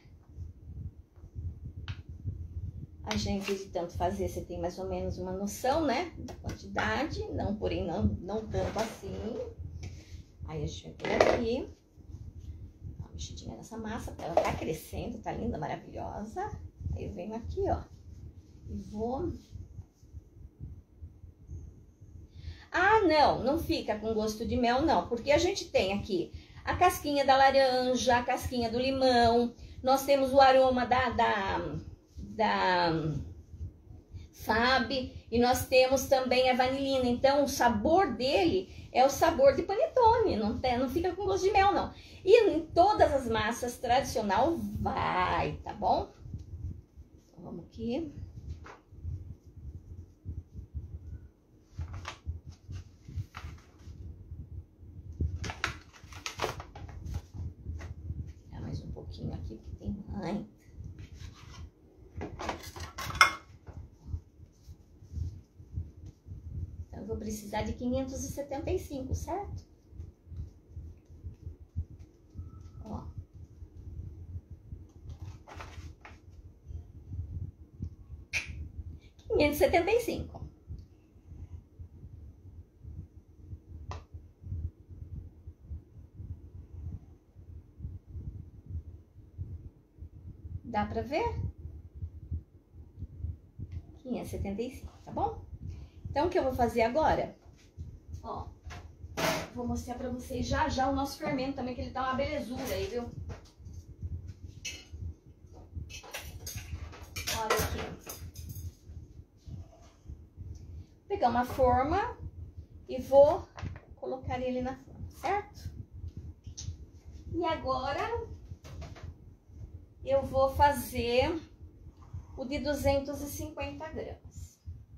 A gente, de tanto fazer, você tem mais ou menos uma noção, né? Da quantidade, não, porém, não, não tanto assim. Aí, a gente vai por aqui. Dá uma mexidinha nessa massa, porque ela tá crescendo, tá linda, maravilhosa. Aí, eu venho aqui, ó, e vou... Ah, não, não fica com gosto de mel, não, porque a gente tem aqui a casquinha da laranja, a casquinha do limão, nós temos o aroma da... da da Fábio, e nós temos também a vanilina. Então, o sabor dele é o sabor de panetone, não, tem, não fica com gosto de mel, não. E em todas as massas tradicional vai, tá bom? Então, vamos aqui. Vou mais um pouquinho aqui, porque tem mãe. Eu vou precisar de quinhentos e setenta e cinco, certo? Ó. quinhentos e setenta e cinco. Dá pra ver? quinhentos e setenta e cinco, tá bom? Então, o que eu vou fazer agora? Ó, vou mostrar pra vocês já já o nosso fermento também, que ele tá uma belezura aí, viu? Olha aqui. Vou pegar uma forma e vou colocar ele na forma, certo? E agora eu vou fazer o de duzentos e cinquenta gramas.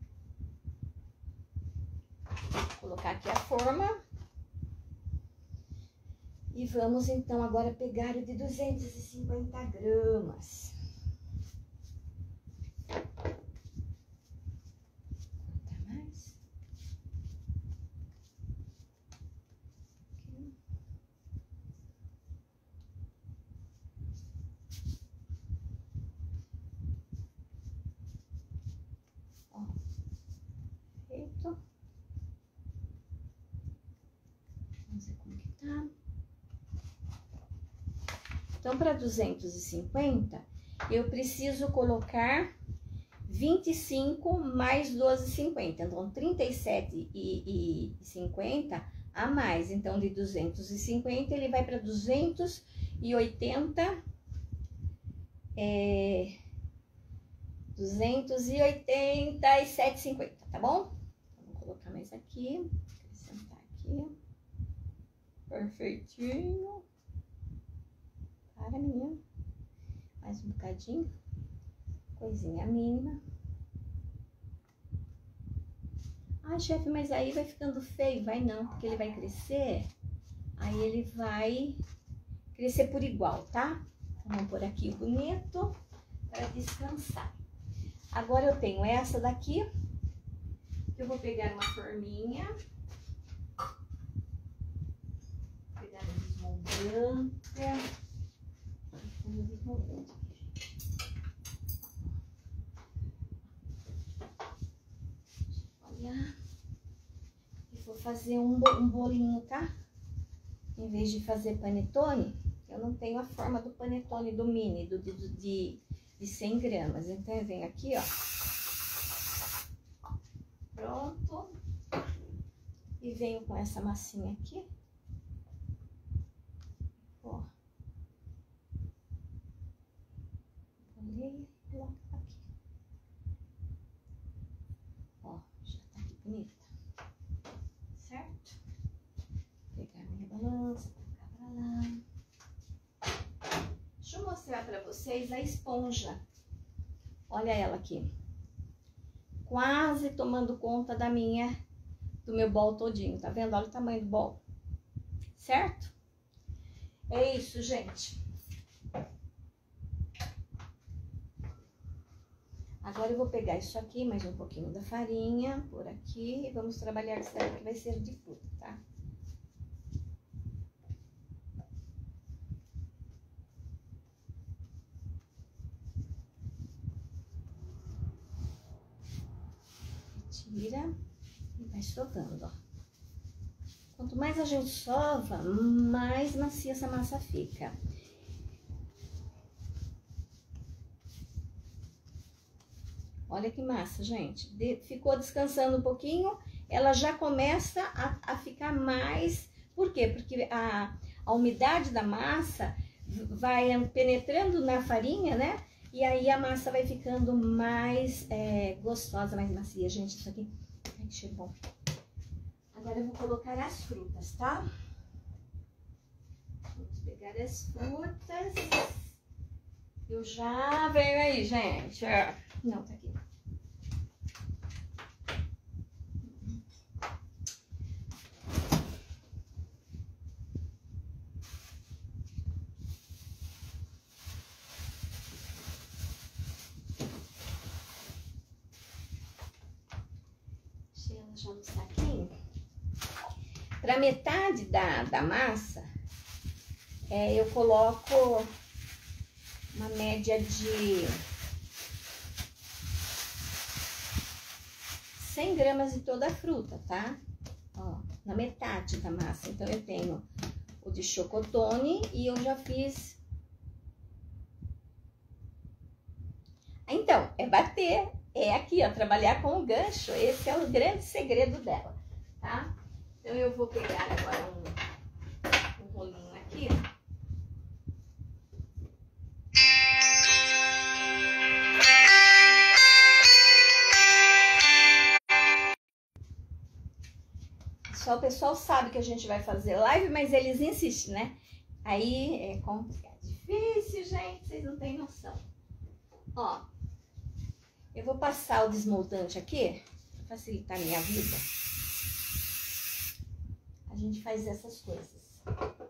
Vou colocar aqui a forma. E vamos então agora pegar o de duzentos e cinquenta gramas. Conta mais. Aqui. Ó, feito. Vamos ver como que tá. Então, para duzentos e cinquenta, eu preciso colocar vinte e cinco mais doze e cinquenta. Então, trinta e sete e cinquenta a mais. Então, de duzentos e cinquenta, ele vai para duzentos e oitenta. É, duzentos e oitenta e sete e cinquenta, tá bom? Vamos colocar mais aqui. Acrescentar aqui. Perfeitinho. Para, menina. Mais um bocadinho. Coisinha mínima. Ah, chefe, mas aí vai ficando feio. Vai não, porque ele vai crescer. Aí ele vai crescer por igual, tá? Então, vamos pôr aqui o bonito para descansar. Agora eu tenho essa daqui. Eu vou pegar uma forminha. Vou pegar uma desmoldante. Olha, e vou fazer um, um bolinho, tá? Em vez de fazer panetone, eu não tenho a forma do panetone do mini, do, do, de, de cem gramas. Então, eu venho aqui, ó. Pronto. E venho com essa massinha aqui. Ó. E coloco aqui. Ó, já tá aqui bonita. Certo? Vou pegar minha balança, colocar pra lá. Deixa eu mostrar pra vocês a esponja. Olha ela aqui. Quase tomando conta da minha, do meu bol todinho. Tá vendo? Olha o tamanho do bol. Certo? É isso, gente. Agora eu vou pegar isso aqui, mais um pouquinho da farinha, por aqui, e vamos trabalhar isso daqui que vai ser de fruta, tá? Tira e vai sovando, ó. Quanto mais a gente sova, mais macia essa massa fica. Olha que massa, gente. De, ficou descansando um pouquinho, ela já começa a, a ficar mais... Por quê? Porque a, a umidade da massa vai penetrando na farinha, né? E aí a massa vai ficando mais é, gostosa, mais macia. Gente, isso aqui... Ai, que cheiro bom. Agora eu vou colocar as frutas, tá? Vamos pegar as frutas. Eu já venho aí, gente. Não, tá aqui. Deixei ela já no saquinho. Para metade da, da massa, é, eu coloco uma média de cem gramas de toda a fruta, tá? Ó, na metade da massa. Então, eu tenho o de chocotone e eu já fiz... Então, é bater, é aqui, ó, trabalhar com o gancho. Esse é o grande segredo dela, tá? Então, eu vou pegar agora um, um rolinho aqui. Só o pessoal sabe que a gente vai fazer live, mas eles insistem, né? Aí é complicado. Difícil, gente, vocês não têm noção. Ó, eu vou passar o desmoldante aqui, pra facilitar a minha vida. A gente faz essas coisas.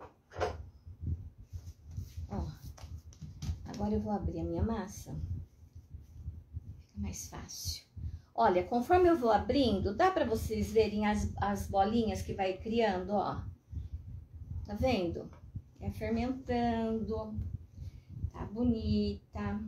Ó, agora eu vou abrir a minha massa. Fica mais fácil. Olha, conforme eu vou abrindo, dá pra vocês verem as, as bolinhas que vai criando, ó. Tá vendo? É fermentando. Tá bonita.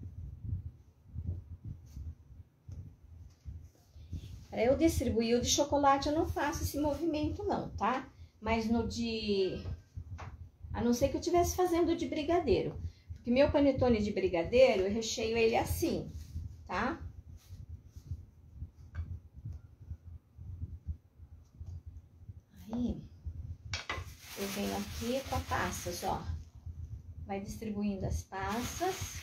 Para eu distribuir o de chocolate, eu não faço esse movimento não, tá? Mas no de... A não ser que eu estivesse fazendo de brigadeiro. Porque meu panetone de brigadeiro, eu recheio ele assim, tá? Aí, eu venho aqui com a passas, ó. Vai distribuindo as passas.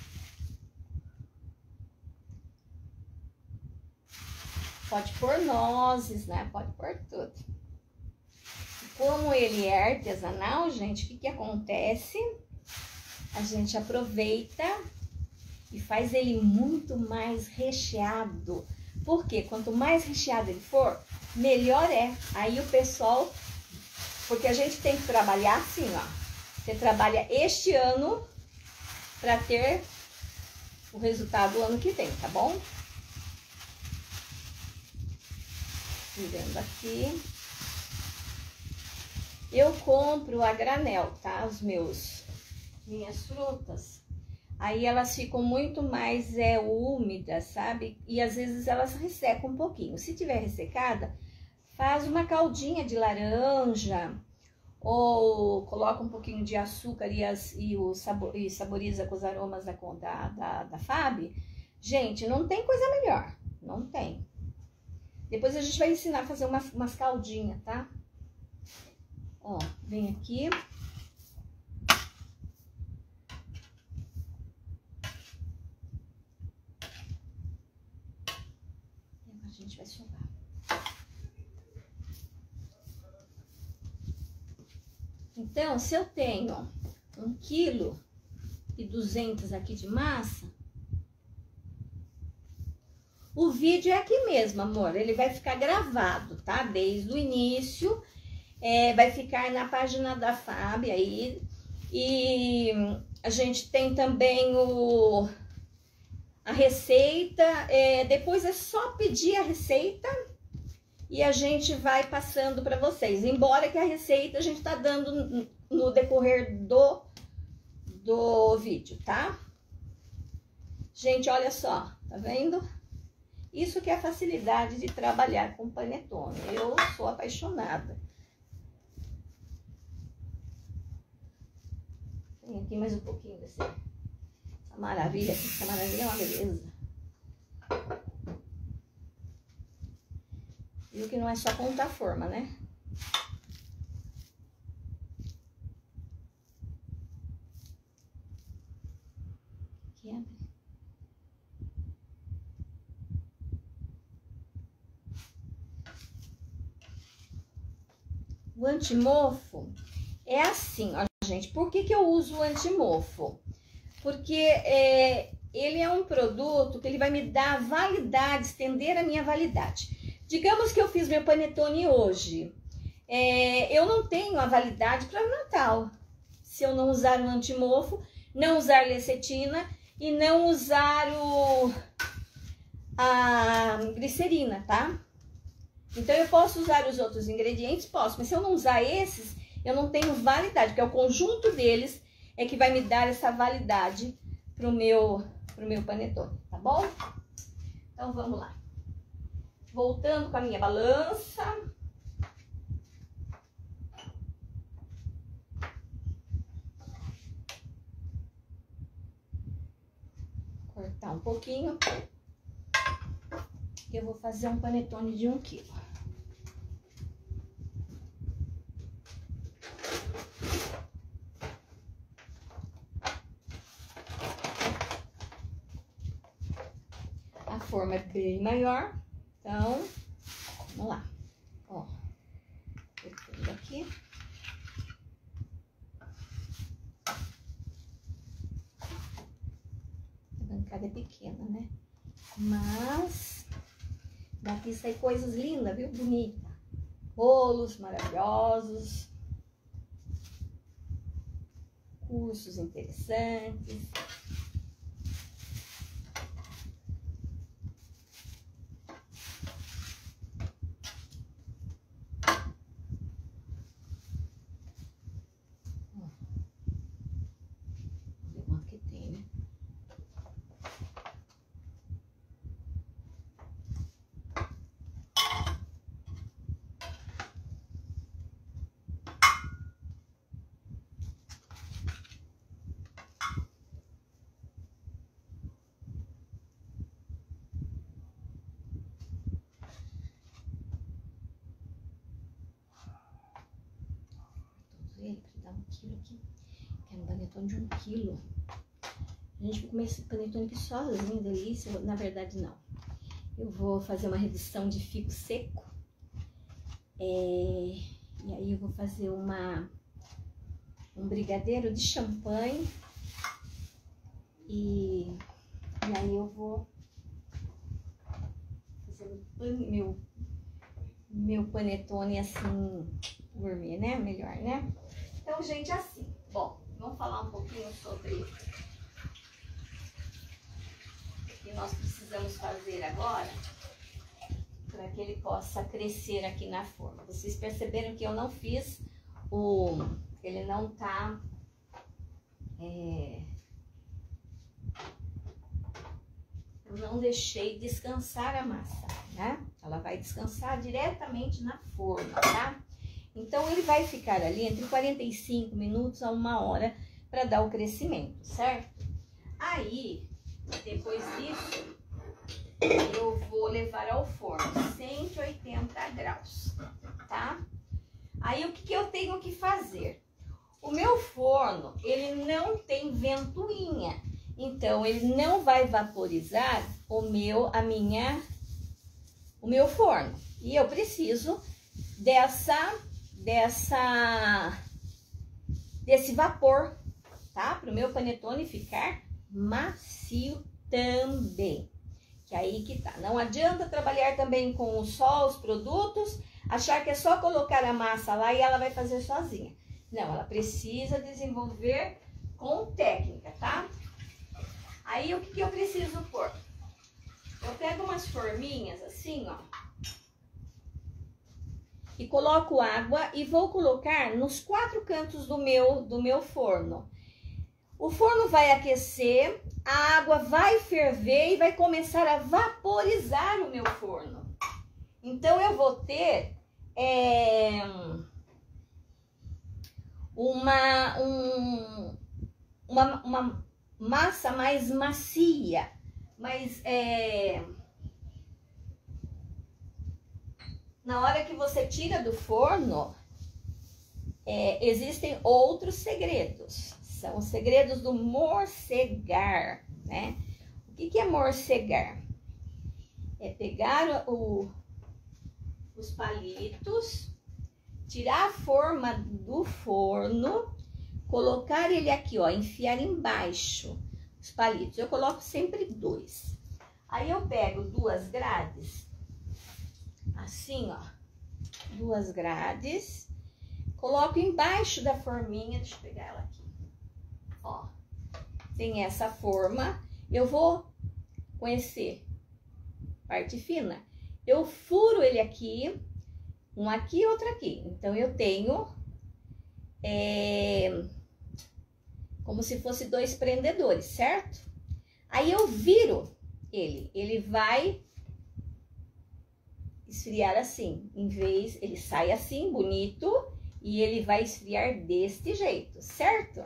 Pode pôr nozes, né? Pode pôr tudo. Como ele é artesanal, gente, o que que acontece? A gente aproveita e faz ele muito mais recheado. Por quê? Quanto mais recheado ele for, melhor é. Aí o pessoal... Porque a gente tem que trabalhar assim, ó. Você trabalha este ano para ter o resultado do ano que vem, tá bom? Virando aqui. Eu compro a granel, tá? Os meus, minhas frutas. Aí elas ficam muito mais é, úmidas, sabe? E às vezes elas ressecam um pouquinho. Se tiver ressecada, faz uma caldinha de laranja, ou coloca um pouquinho de açúcar e, as, e, o sabor, e saboriza com os aromas da, da, da, da Fab. Gente, não tem coisa melhor, não tem. Depois a gente vai ensinar a fazer uma, umas caldinhas, tá? Ó, vem aqui. A gente vai sovar. Então, se eu tenho um quilo e duzentos aqui de massa, o vídeo é aqui mesmo, amor. Ele vai ficar gravado, tá? Desde o início, é, vai ficar na página da Fab aí. E a gente tem também o, a receita. É, depois é só pedir a receita e a gente vai passando para vocês. Embora que a receita a gente tá dando no decorrer do, do vídeo, tá? Gente, olha só, tá vendo? Isso que é a facilidade de trabalhar com panetone. Eu sou apaixonada. Tem aqui mais um pouquinho dessa essa maravilha. Essa maravilha é uma beleza. Viu que não é só contar a forma, né? Aqui abre. O antimofo é assim, ó, gente. Por que que eu uso o antimofo? Porque é, ele é um produto que ele vai me dar validade, estender a minha validade. Digamos que eu fiz meu panetone hoje. É, eu não tenho a validade para Natal. Se eu não usar o antimofo, não usar lecetina e não usar o, a glicerina, tá? Então, eu posso usar os outros ingredientes? Posso, mas se eu não usar esses, eu não tenho validade, porque é o conjunto deles é que vai me dar essa validade pro meu, pro meu panetone, tá bom? Então, vamos lá. Voltando com a minha balança. Cortar um pouquinho. Eu vou fazer um panetone de um quilo. forma é bem maior. Então, vamos lá. Ó, botando aqui. A bancada é pequena, né? Mas daqui sai coisas lindas, viu? Bonita. Bolos maravilhosos. Cursos interessantes. Ele para dar um quilo aqui, que é um panetone de um quilo. A gente vai comer esse panetone aqui sozinho, delícia. Na verdade, não. Eu vou fazer uma redução de figo seco. É, e aí eu vou fazer uma, um brigadeiro de champanhe. E, e aí eu vou fazer meu, meu panetone assim, gourmet, né? Melhor, né? Então, gente, assim, bom, vamos falar um pouquinho sobre o que nós precisamos fazer agora para que ele possa crescer aqui na forma. Vocês perceberam que eu não fiz o... ele não tá... É, eu não deixei descansar a massa, né? Ela vai descansar diretamente na forma, tá? Então, ele vai ficar ali entre quarenta e cinco minutos a uma hora para dar o crescimento, certo? Aí, depois disso, eu vou levar ao forno, cento e oitenta graus, tá? Aí, o que, que eu tenho que fazer? O meu forno, ele não tem ventoinha, então, ele não vai vaporizar o meu, a minha, o meu forno. E eu preciso dessa... dessa desse vapor, tá? Para o meu panetone ficar macio também. Que aí que tá. Não adianta trabalhar também com só os produtos, achar que é só colocar a massa lá e ela vai fazer sozinha. Não, ela precisa desenvolver com técnica, tá? Aí o que, que eu preciso pôr? Eu pego umas forminhas assim, ó. E coloco água e vou colocar nos quatro cantos do meu, do meu forno. O forno vai aquecer, a água vai ferver e vai começar a vaporizar o meu forno. Então, eu vou ter é, uma, um, uma, uma massa mais macia, mais... É, na hora que você tira do forno, é, existem outros segredos. São os segredos do morcegar, né? O que, que é morcegar? É pegar o, os palitos, tirar a forma do forno, colocar ele aqui, ó, enfiar embaixo os palitos. Eu coloco sempre dois. Aí eu pego duas grades, assim, ó, duas grades, coloco embaixo da forminha, deixa eu pegar ela aqui, ó, tem essa forma, eu vou com esse parte fina, eu furo ele aqui, um aqui e outro aqui, então eu tenho, é, como se fosse dois prendedores, certo? Aí eu viro ele, ele vai esfriar assim, em vez, ele sai assim, bonito, e ele vai esfriar deste jeito, certo?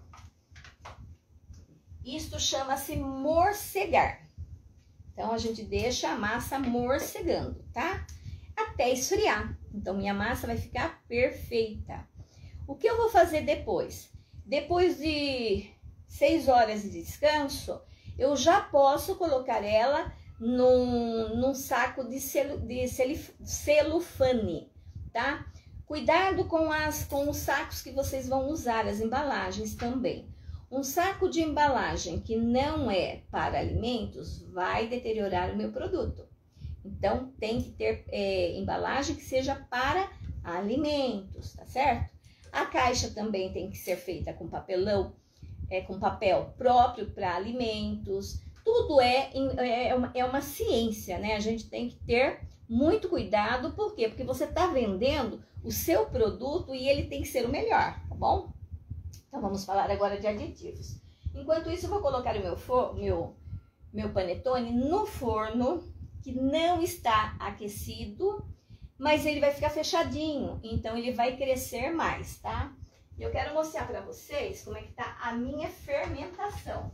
Isto chama-se morcegar. Então, a gente deixa a massa morcegando, tá? Até esfriar. Então, minha massa vai ficar perfeita. O que eu vou fazer depois? Depois de seis horas de descanso, eu já posso colocar ela num, num saco de, celu, de celofane, tá? Cuidado com, as, com os sacos que vocês vão usar, as embalagens também. Um saco de embalagem que não é para alimentos vai deteriorar o meu produto. Então, tem que ter é, embalagem que seja para alimentos, tá certo? A caixa também tem que ser feita com papelão, é, com papel próprio para alimentos. Tudo é, é, uma, é uma ciência, né? A gente tem que ter muito cuidado. Por quê? Porque você está vendendo o seu produto e ele tem que ser o melhor, tá bom? Então, vamos falar agora de aditivos. Enquanto isso, eu vou colocar o meu, for, meu, meu panetone no forno, que não está aquecido, mas ele vai ficar fechadinho, então ele vai crescer mais, tá? Eu quero mostrar para vocês como é que tá a minha fermentação.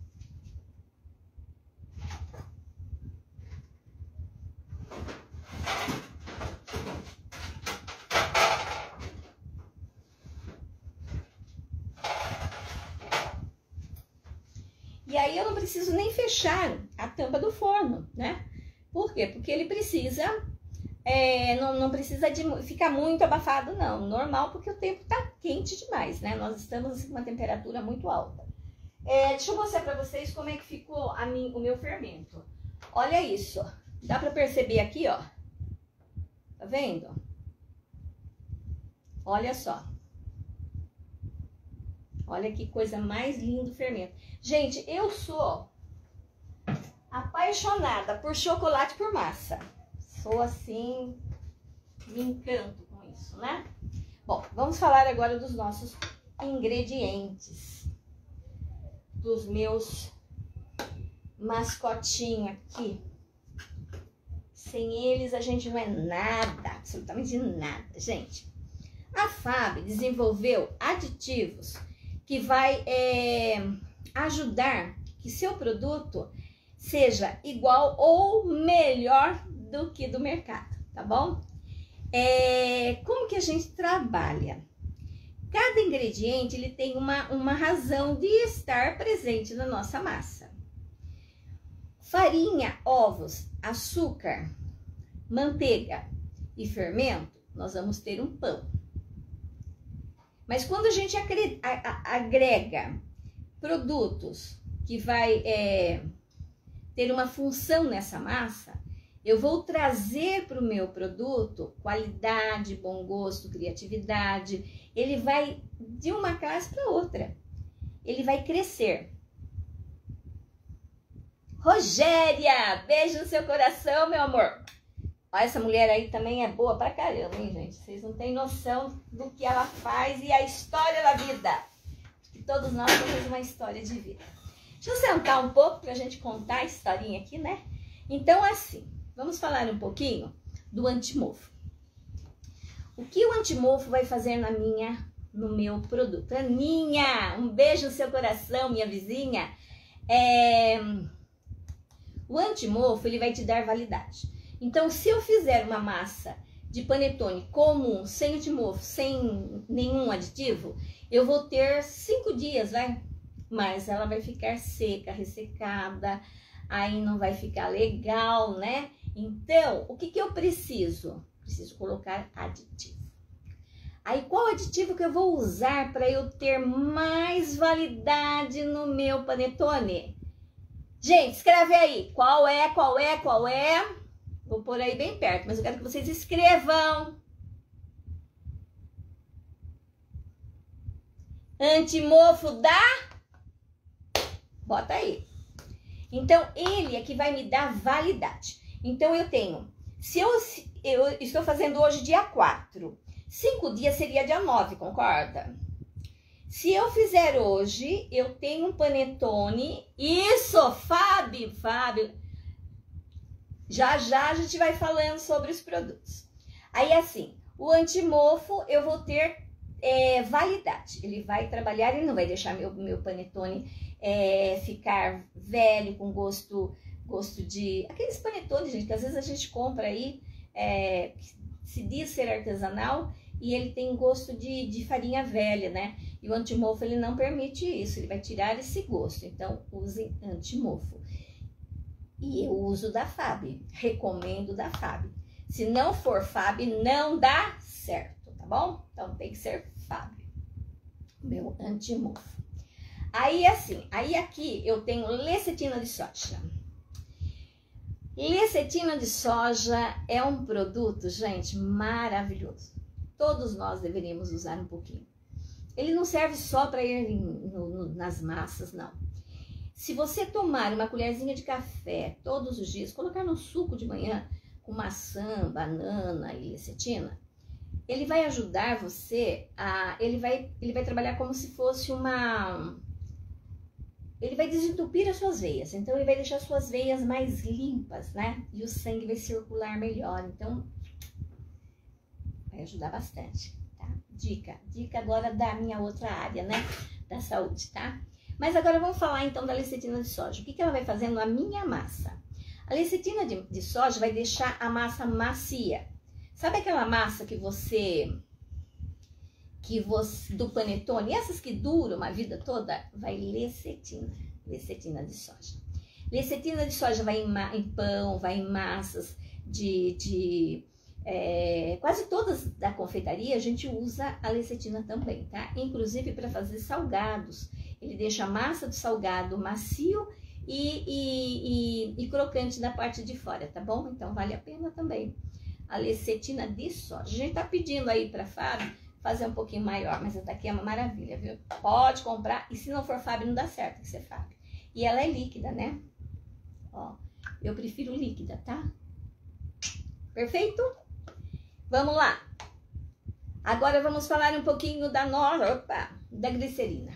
E aí eu não preciso nem fechar a tampa do forno, né? Por quê? Porque ele precisa, é, não, não precisa de ficar muito abafado, não. Normal, porque o tempo tá quente demais, né? Nós estamos com uma temperatura muito alta. É, deixa eu mostrar pra vocês como é que ficou a mim, o meu fermento. Olha isso. Dá pra perceber aqui, ó. Tá vendo? Olha só. Olha que coisa mais linda o fermento. Gente, eu sou apaixonada por chocolate por massa. Sou assim, me encanto com isso, né? Bom, vamos falar agora dos nossos ingredientes. Dos meus mascotinhos aqui. Sem eles a gente não é nada, absolutamente nada, gente. A Fábio desenvolveu aditivos que vai é, ajudar que seu produto seja igual ou melhor do que do mercado, tá bom? É, como que a gente trabalha? Cada ingrediente ele tem uma, uma razão de estar presente na nossa massa. Farinha, ovos, açúcar, manteiga e fermento, nós vamos ter um pão. Mas quando a gente agrega produtos que vai é, ter uma função nessa massa, eu vou trazer para o meu produto qualidade, bom gosto, criatividade. Ele vai de uma classe para outra. Ele vai crescer. Rogéria, beijo no seu coração, meu amor. Olha, essa mulher aí também é boa pra caramba, hein, gente? Vocês não têm noção do que ela faz e a história da vida. Que todos nós temos uma história de vida. Deixa eu sentar um pouco pra gente contar a historinha aqui, né? Então, assim, vamos falar um pouquinho do antimofo. O que o antimofo vai fazer na minha, no meu produto? Aninha, um beijo no seu coração, minha vizinha. É... O antimofo, ele vai te dar validade. Então, se eu fizer uma massa de panetone comum, sem antimofo, sem nenhum aditivo, eu vou ter cinco dias, vai? Mas ela vai ficar seca, ressecada, aí não vai ficar legal, né? Então, o que que eu preciso? Preciso colocar aditivo. Aí, qual aditivo que eu vou usar para eu ter mais validade no meu panetone? Gente, escreve aí, qual é, qual é, qual é... Vou pôr aí bem perto, mas eu quero que vocês escrevam. Antimofo da... Bota aí. Então, ele é que vai me dar validade. Então, eu tenho... Se eu, eu estou fazendo hoje dia quatro, cinco dias seria dia nove, concorda? Se eu fizer hoje, eu tenho um panetone... Isso, Fábio, Fábio... Já já a gente vai falando sobre os produtos. Aí assim, o antimofo eu vou ter é, validade. Ele vai trabalhar, ele não vai deixar meu, meu panetone é, ficar velho, com gosto, gosto de... Aqueles panetones, gente, que às vezes a gente compra aí, é, se diz ser artesanal, e ele tem gosto de, de farinha velha, né? E o antimofo, ele não permite isso, ele vai tirar esse gosto. Então, use antimofo. E eu uso da Fábio, recomendo da Fábio. Se não for Fábio, não dá certo, tá bom? Então tem que ser Fábio, meu anti-mofo. Aí assim, aí aqui eu tenho lecetina de soja. Lecetina de soja é um produto, gente, maravilhoso. Todos nós deveríamos usar um pouquinho. Ele não serve só para ir no, no, nas massas, não. Se você tomar uma colherzinha de café todos os dias, colocar no suco de manhã com maçã, banana e lecetina, ele vai ajudar você a... Ele vai, ele vai trabalhar como se fosse uma... Ele vai desentupir as suas veias, então ele vai deixar as suas veias mais limpas, né? E o sangue vai circular melhor, então vai ajudar bastante, tá? Dica, dica agora da minha outra área, né? Da saúde, tá? Mas agora vamos falar então da lecetina de soja. O que que ela vai fazer na minha massa? A lecetina de, de soja vai deixar a massa macia. Sabe aquela massa que você... que você, do panetone, essas que duram uma vida toda, vai lecetina, lecetina de soja. Lecetina de soja vai em, em pão, vai em massas de, de é, quase todas da confeitaria a gente usa a lecetina também, tá? Inclusive para fazer salgados, ele deixa a massa do salgado macio e, e, e, e crocante da parte de fora, tá bom? Então vale a pena também a lecetina de soja. A gente tá pedindo aí para Fábio fazer um pouquinho maior, mas essa daqui é uma maravilha, viu? Pode comprar, e se não for Fábio, não dá certo, tem que ser Fábio. E ela é líquida, né? Ó, eu prefiro líquida, tá? Perfeito? Vamos lá. Agora vamos falar um pouquinho da nora, opa, da glicerina.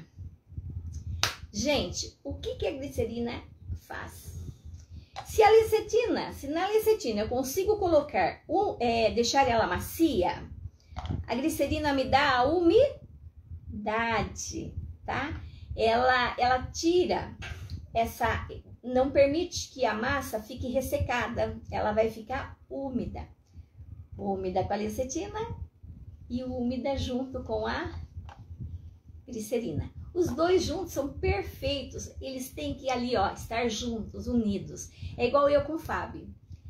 Gente, o que que a glicerina faz? Se a lecetina, se na lecetina eu consigo colocar, um, é, deixar ela macia, a glicerina me dá a umidade, tá? Ela, ela tira essa, não permite que a massa fique ressecada, ela vai ficar úmida. Úmida com a lecetina e úmida junto com a glicerina. Os dois juntos são perfeitos, eles têm que ali, ó, estar juntos, unidos. É igual eu com o Fábio.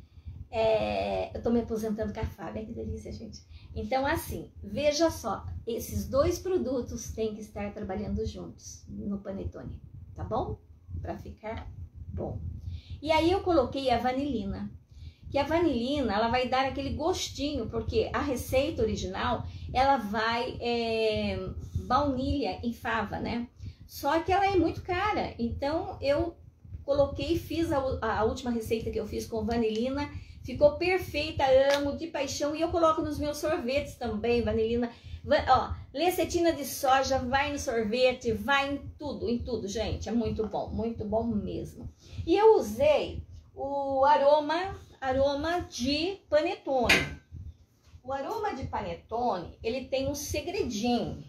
É, eu tô me aposentando com a Fábio, que delícia, gente. Então, assim, veja só, esses dois produtos têm que estar trabalhando juntos no panetone, tá bom? Para ficar bom. E aí eu coloquei a vanilina, que a vanilina, ela vai dar aquele gostinho, porque a receita original, ela vai é, baunilha em fava, né? Só que ela é muito cara, então eu coloquei, fiz a, a última receita que eu fiz com vanilina, ficou perfeita, amo de paixão. E eu coloco nos meus sorvetes também, vanilina. Ó, lecetina de soja vai no sorvete, vai em tudo, em tudo, gente. É muito bom, muito bom mesmo. E eu usei o aroma, aroma de panetone. O aroma de panetone, ele tem um segredinho.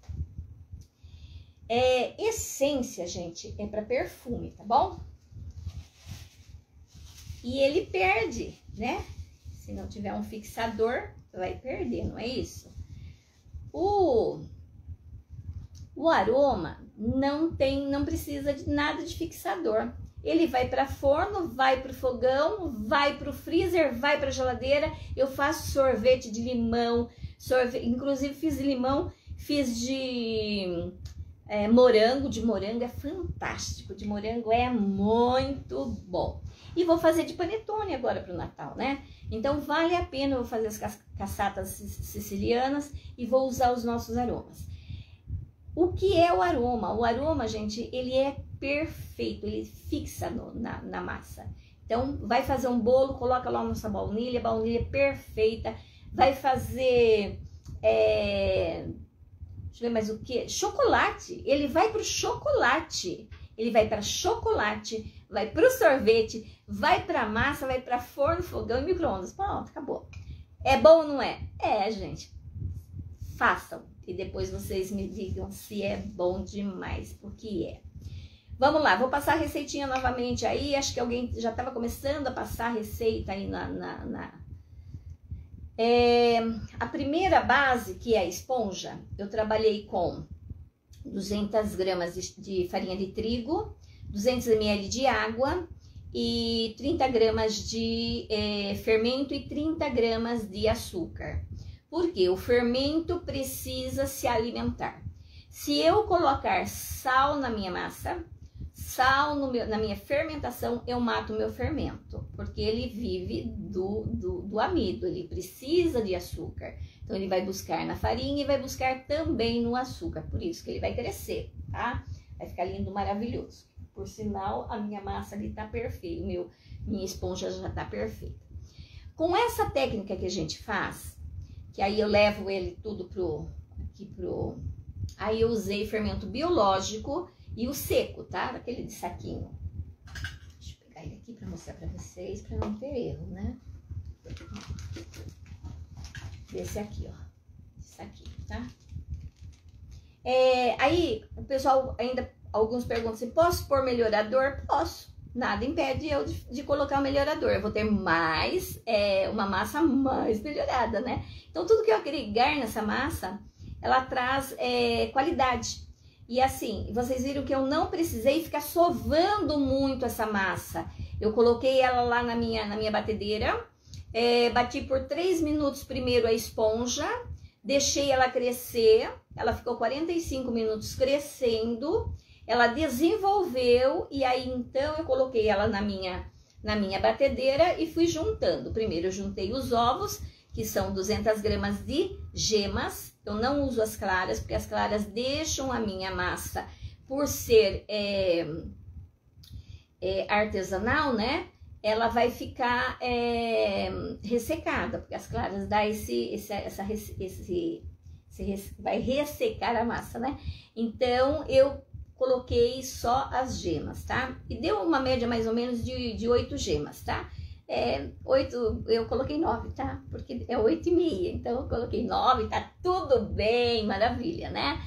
É, essência, gente, é para perfume, tá bom? E ele perde, né? Se não tiver um fixador, vai perder, não é isso? O, o aroma não tem, não precisa de nada de fixador. Ele vai para forno, vai para o fogão, vai para o freezer, vai para a geladeira. Eu faço sorvete de limão, sorvete, inclusive fiz de limão, fiz de é, morango, de morango é fantástico, de morango é muito bom. E vou fazer de panetone agora para o Natal, né? Então vale a pena, eu vou fazer as caçatas sicilianas e vou usar os nossos aromas. O que é o aroma? O aroma, gente, ele é perfeito, ele fixa no, na, na massa. Então, vai fazer um bolo, coloca lá a nossa baunilha, baunilha perfeita. Vai fazer, é, deixa eu ver mais o que? Chocolate, ele vai pro chocolate. Ele vai para chocolate, vai pro sorvete, vai pra massa, vai pra forno, fogão e micro-ondas. Pronto, acabou. É bom ou não é? É, gente. Façam. E depois vocês me digam se é bom demais, porque é. Vamos lá, vou passar a receitinha novamente aí. Acho que alguém já estava começando a passar a receita aí na... na, na... É, a primeira base, que é a esponja, eu trabalhei com duzentas gramas de, de farinha de trigo, duzentos mililitros de água e trinta gramas de é, fermento e trinta gramas de açúcar. Porque o fermento precisa se alimentar. Se eu colocar sal na minha massa, sal no meu, na minha fermentação, eu mato o meu fermento, porque ele vive do, do, do amido, ele precisa de açúcar. Então, ele vai buscar na farinha e vai buscar também no açúcar, por isso que ele vai crescer, tá? Vai ficar lindo, maravilhoso. Por sinal, a minha massa ali tá perfeita, meu, minha esponja já tá perfeita. Com essa técnica que a gente faz, que aí eu levo ele tudo pro, aqui pro... Aí eu usei fermento biológico e o seco, tá? Aquele de saquinho. Deixa eu pegar ele aqui pra mostrar pra vocês, pra não ter erro, né? Desse aqui, ó. Esse aqui, tá? É, aí, o pessoal ainda, alguns perguntam se posso pôr melhorador? Posso. Nada impede eu de, de colocar o melhorador. Eu vou ter mais, é, uma massa mais melhorada, né? Então, tudo que eu agregar nessa massa, ela traz é, qualidade. E assim, vocês viram que eu não precisei ficar sovando muito essa massa. Eu coloquei ela lá na minha, na minha batedeira, é, bati por três minutos primeiro a esponja, deixei ela crescer, ela ficou quarenta e cinco minutos crescendo, ela desenvolveu e aí então eu coloquei ela na minha, na minha batedeira e fui juntando. Primeiro eu juntei os ovos, que são duzentas gramas de gemas. Eu não uso as claras, porque as claras deixam a minha massa, por ser é, é, artesanal, né? Ela vai ficar é, ressecada, porque as claras dá esse, esse, essa, esse, esse, esse, vai ressecar a massa, né? Então, eu coloquei só as gemas, tá? E deu uma média mais ou menos de, de oito gemas, tá? É, oito, eu coloquei nove, tá? Porque é oito e meia, então eu coloquei nove, tá tudo bem, maravilha, né?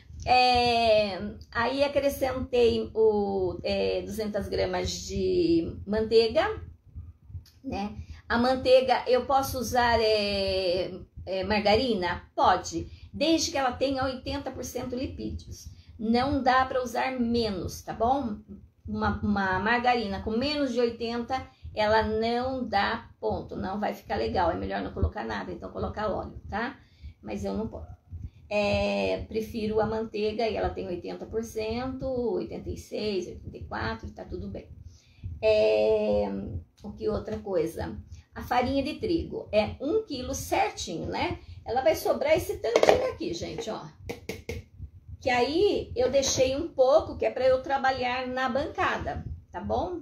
É, aí acrescentei o é, duzentas gramas de manteiga, né? A manteiga eu posso usar é, é, margarina? Pode, desde que ela tenha oitenta por cento lipídios. Não dá para usar menos, tá bom? Uma, uma margarina com menos de oitenta, ela não dá ponto, não vai ficar legal. É melhor não colocar nada, então colocar óleo, tá? Mas eu não posso. É, prefiro a manteiga e ela tem oitenta por cento, oitenta e seis, oitenta e quatro, tá tudo bem. É, o que outra coisa? A farinha de trigo é um quilo certinho, né? Ela vai sobrar esse tantinho aqui, gente, ó. Que aí eu deixei um pouco, que é para eu trabalhar na bancada, tá bom?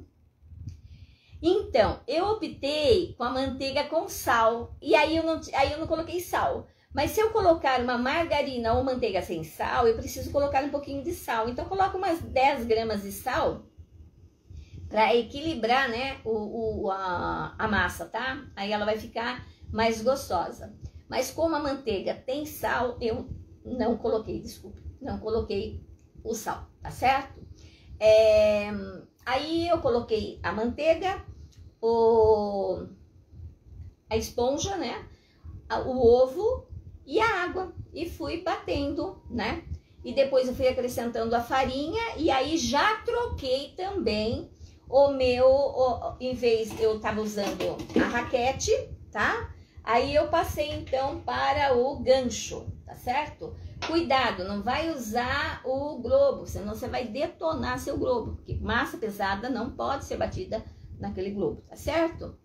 Então, eu optei com a manteiga com sal, e aí eu não, aí eu não coloquei sal. Mas se eu colocar uma margarina ou manteiga sem sal, eu preciso colocar um pouquinho de sal. Então, eu coloco umas dez gramas de sal para equilibrar, né, o, o, a, a massa, tá? Aí ela vai ficar mais gostosa. Mas como a manteiga tem sal, eu não coloquei, desculpa, não coloquei o sal, tá certo? É, aí eu coloquei a manteiga, o, a esponja, né, o ovo e a água e fui batendo, né? E depois eu fui acrescentando a farinha e aí já troquei também o meu, o, em vez eu tava usando a raquete, tá? Aí eu passei então para o gancho, tá certo? Cuidado, não vai usar o globo, senão você vai detonar seu globo, porque massa pesada não pode ser batida naquele globo, tá certo?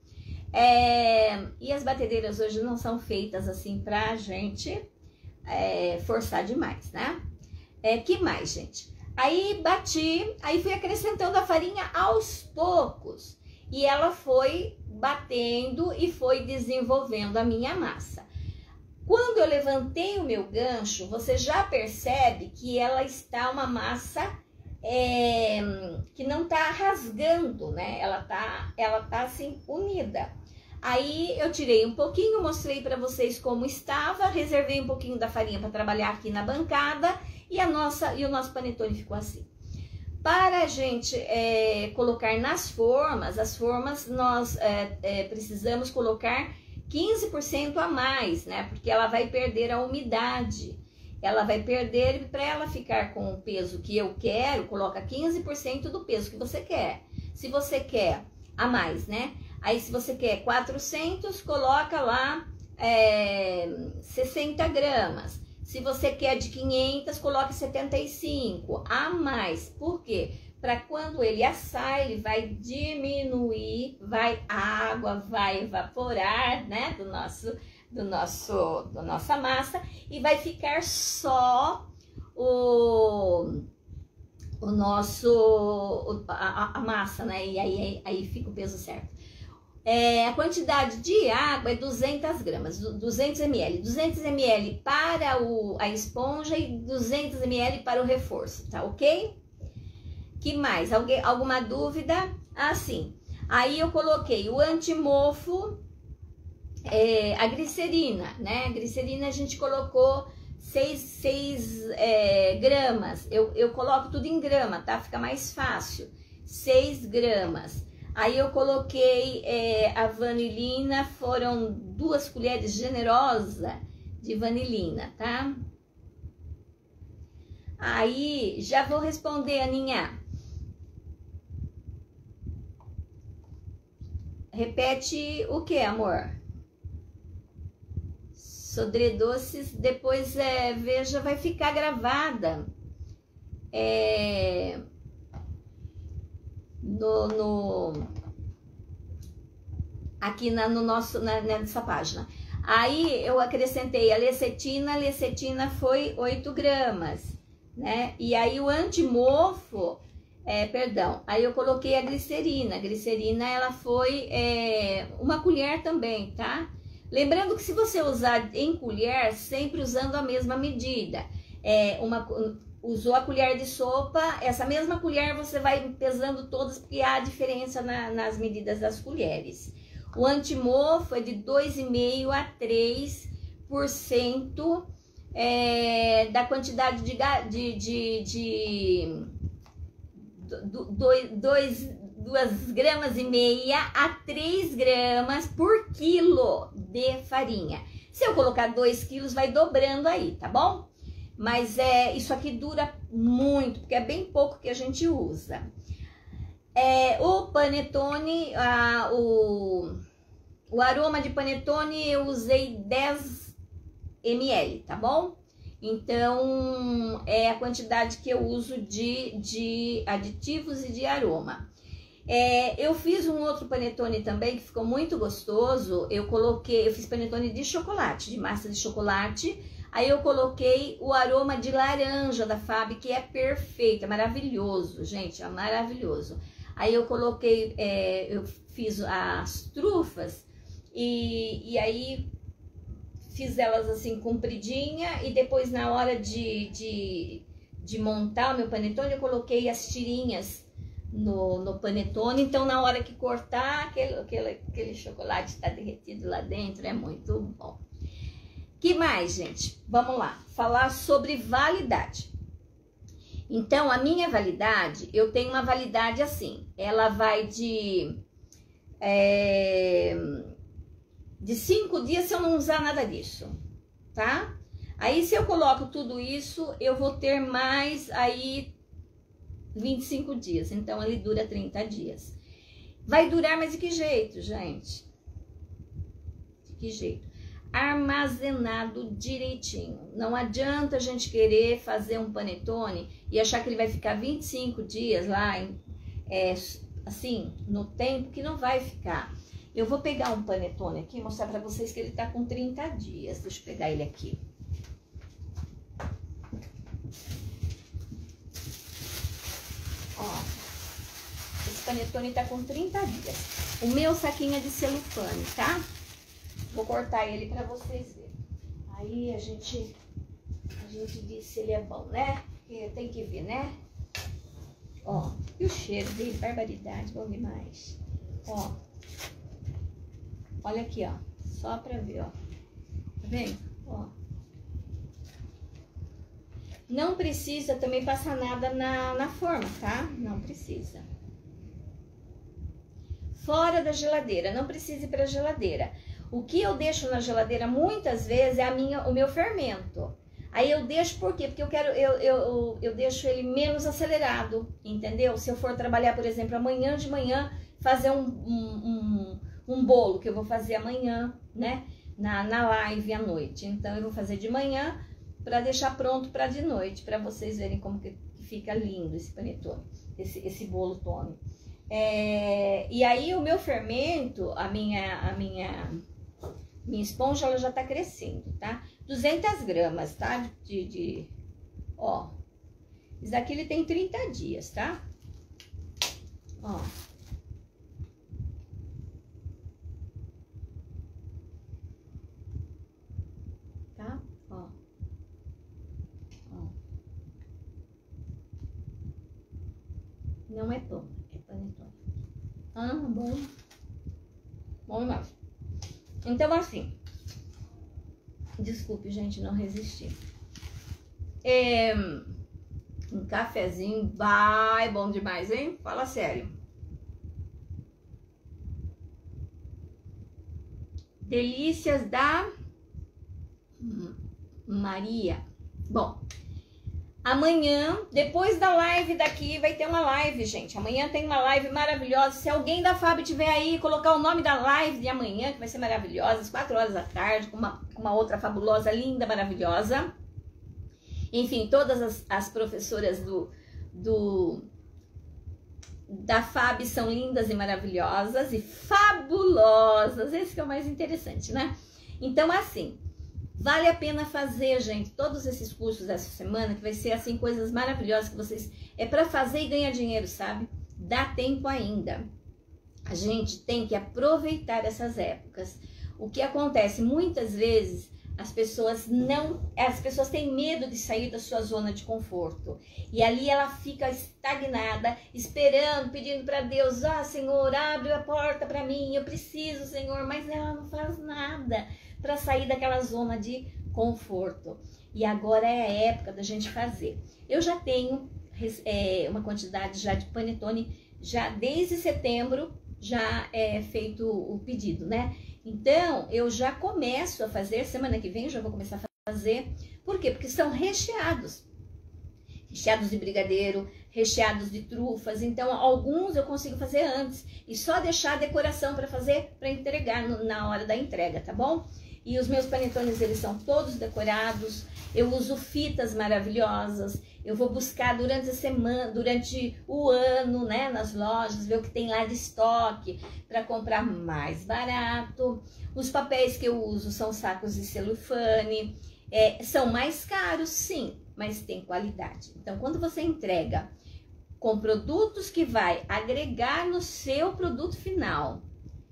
É, e as batedeiras hoje não são feitas assim pra gente é, forçar demais, né? É, que mais, gente? Aí bati, aí fui acrescentando a farinha aos poucos e ela foi batendo e foi desenvolvendo a minha massa. Quando eu levantei o meu gancho, você já percebe que ela está uma massa é, que não tá rasgando, né? Ela tá, ela tá assim unida. Aí eu tirei um pouquinho, mostrei para vocês como estava, reservei um pouquinho da farinha para trabalhar aqui na bancada e a nossa e o nosso panetone ficou assim. Para a gente é, colocar nas formas, as formas nós é, é, precisamos colocar quinze por cento a mais, né? Porque ela vai perder a umidade. Ela vai perder, para ela ficar com o peso que eu quero, coloca quinze por cento do peso que você quer. Se você quer a mais, né? Aí se você quer quatrocentos, coloca lá é, sessenta gramas. Se você quer de quinhentos, coloque setenta e cinco a mais. Por quê? Para quando ele assar, ele vai diminuir, vai a água vai evaporar, né, do nosso do nosso da nossa massa e vai ficar só o o nosso a, a massa, né? E aí, aí aí fica o peso certo. É, a quantidade de água é duzentas gramas, duzentos mililitros, duzentos mililitros para o, a esponja e duzentos mililitros para o reforço, tá ok? Que mais? Alguém, alguma dúvida? Ah, sim. Aí eu coloquei o antimofo, é, a glicerina, né? A glicerina a gente colocou seis é, gramas. Eu, eu coloco tudo em grama, tá? Fica mais fácil. seis gramas. Aí eu coloquei é, a vanilina, foram duas colheres generosas de vanilina, tá? Aí, já vou responder, Aninha. Repete o que, amor? Sodré doces, depois é, veja, vai ficar gravada. É... No, no, aqui na, no nosso, na, nessa página. Aí eu acrescentei a lecetina, a lecetina foi oito gramas, né? E aí o antimofo, é, perdão, aí eu coloquei a glicerina. A glicerina, ela foi é, uma colher também, tá? Lembrando que se você usar em colher, sempre usando a mesma medida. É, uma... Usou a colher de sopa, essa mesma colher você vai pesando todas, porque há diferença na, nas medidas das colheres. O antimofo é de dois vírgula cinco a três por cento é, da quantidade de, de, de, de dois, duas gramas e meia a três gramas por quilo de farinha. Se eu colocar dois quilos, vai dobrando aí, tá bom? Mas é, isso aqui dura muito, porque é bem pouco que a gente usa. É, o panetone, a, o, o aroma de panetone eu usei dez mililitros, tá bom? Então, é a quantidade que eu uso de, de aditivos e de aroma. É, eu fiz um outro panetone também que ficou muito gostoso. Eu coloquei, eu fiz panetone de chocolate, de massa de chocolate. Aí eu coloquei o aroma de laranja da Fábio, que é perfeito, é maravilhoso, gente, é maravilhoso. Aí eu coloquei, é, eu fiz as trufas e, e aí fiz elas assim compridinha e depois na hora de, de, de montar o meu panetone eu coloquei as tirinhas no, no panetone. Então na hora que cortar, aquele, aquele, aquele chocolate está derretido lá dentro, é muito bom. Que mais, gente? Vamos lá, falar sobre validade. Então, a minha validade, eu tenho uma validade assim, ela vai de, é, de cinco dias se eu não usar nada disso, tá? Aí, se eu coloco tudo isso, eu vou ter mais aí vinte e cinco dias, então ele dura trinta dias. Vai durar, mas de que jeito, gente? De que jeito? Armazenado direitinho. Não adianta a gente querer fazer um panetone e achar que ele vai ficar vinte e cinco dias lá, é, assim, no tempo, que não vai ficar. Eu vou pegar um panetone aqui e mostrar pra vocês que ele tá com trinta dias. Deixa eu pegar ele aqui. Ó, esse panetone tá com trinta dias. O meu saquinho é de celofane, tá? Vou cortar ele pra vocês verem. Aí a gente, a gente diz se ele é bom, né? Porque tem que ver, né? Ó, e o cheiro dele, barbaridade, bom demais. Ó, olha aqui, ó, só pra ver, ó. Tá vendo? Ó. Não precisa também passar nada na, na forma, tá? Não precisa. Fora da geladeira, não precisa ir pra geladeira. O que eu deixo na geladeira muitas vezes é a minha, o meu fermento. Aí eu deixo por quê? Porque eu quero, eu, eu, eu deixo ele menos acelerado, entendeu? Se eu for trabalhar, por exemplo, amanhã de manhã, fazer um, um, um, um bolo que eu vou fazer amanhã, né? Na, na live à noite. Então eu vou fazer de manhã para deixar pronto para de noite, para vocês verem como que fica lindo esse panetone, esse, esse bolo tome. É, e aí o meu fermento, a minha, a minha, minha esponja, ela já tá crescendo, tá? duzentas gramas, tá? De, de, ó, isso daqui ele tem trinta dias, tá? Ó. Tá? Ó. Ó. Não é pão, é panetone. Ah, bom. Bom demais. Então, assim, desculpe, gente, não resisti. É, um cafezinho vai bom demais, hein? Fala sério. Delícias da Maria. Bom, amanhã, depois da live daqui, vai ter uma live, gente. Amanhã tem uma live maravilhosa. Se alguém da Fábio tiver aí, colocar o nome da live de amanhã, que vai ser maravilhosa, às quatro horas da tarde, com uma, com uma outra fabulosa, linda, maravilhosa. Enfim, todas as, as professoras do, do da Fábio são lindas e maravilhosas e fabulosas. Esse que é o mais interessante, né? Então, assim, vale a pena fazer, gente, todos esses cursos dessa semana, que vai ser, assim, coisas maravilhosas que vocês... É para fazer e ganhar dinheiro, sabe? Dá tempo ainda. A gente tem que aproveitar essas épocas. O que acontece? Muitas vezes as pessoas não... As pessoas têm medo de sair da sua zona de conforto. E ali ela fica estagnada, esperando, pedindo para Deus, ah, Senhor, abre a porta para mim, eu preciso, Senhor, mas ela não faz nada para sair daquela zona de conforto. E agora é a época da gente fazer. Eu já tenho é, uma quantidade já de panetone, já desde setembro já é feito o pedido, né? Então, eu já começo a fazer, semana que vem eu já vou começar a fazer. Por quê? Porque são recheados. Recheados de brigadeiro, recheados de trufas. Então, alguns eu consigo fazer antes. E só deixar a decoração para fazer, para entregar no, na hora da entrega, tá bom? E os meus panetones, eles são todos decorados. Eu uso fitas maravilhosas. Eu vou buscar durante a semana, durante o ano, né, nas lojas, ver o que tem lá de estoque para comprar mais barato. Os papéis que eu uso são sacos de celofane. É, são mais caros, sim, mas tem qualidade. Então, quando você entrega com produtos que vai agregar no seu produto final,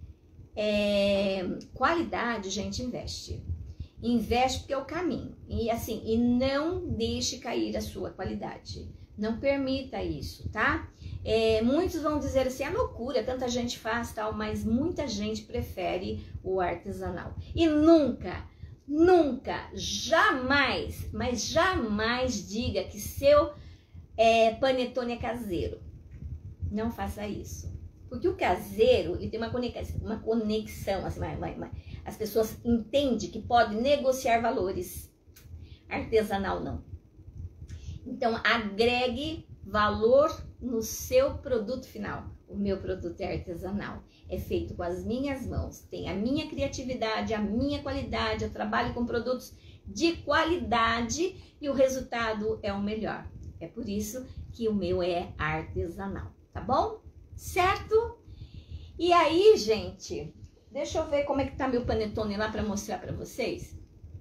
é, qualidade, gente, investe. Investe porque é o caminho. E assim, e não deixe cair a sua qualidade. Não permita isso, tá? É, muitos vão dizer assim, é loucura, tanta gente faz tal, mas muita gente prefere o artesanal. E nunca, nunca, jamais, mas jamais diga que seu é, panetone é caseiro. Não faça isso. Porque o caseiro, ele tem uma conexão, uma conexão assim, vai, vai, vai. As pessoas entendem que pode negociar valores. Artesanal não. Então, agregue valor no seu produto final. O meu produto é artesanal. É feito com as minhas mãos. Tem a minha criatividade, a minha qualidade. Eu trabalho com produtos de qualidade e o resultado é o melhor. É por isso que o meu é artesanal, tá bom? Certo? E aí, gente, deixa eu ver como é que tá meu panetone lá para mostrar para vocês.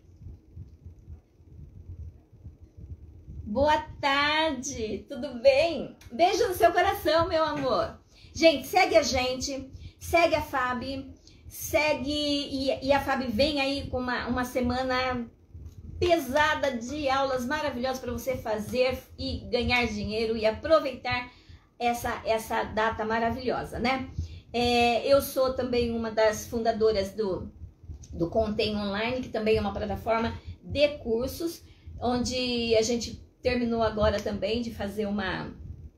Boa tarde, tudo bem? Beijo no seu coração, meu amor. Gente, segue a gente, segue a Fábio, segue e, e a Fábio vem aí com uma, uma semana pesada de aulas maravilhosas para você fazer e ganhar dinheiro e aproveitar essa, essa data maravilhosa, né? É, eu sou também uma das fundadoras do, do Contém Online, que também é uma plataforma de cursos, onde a gente terminou agora também de fazer uma,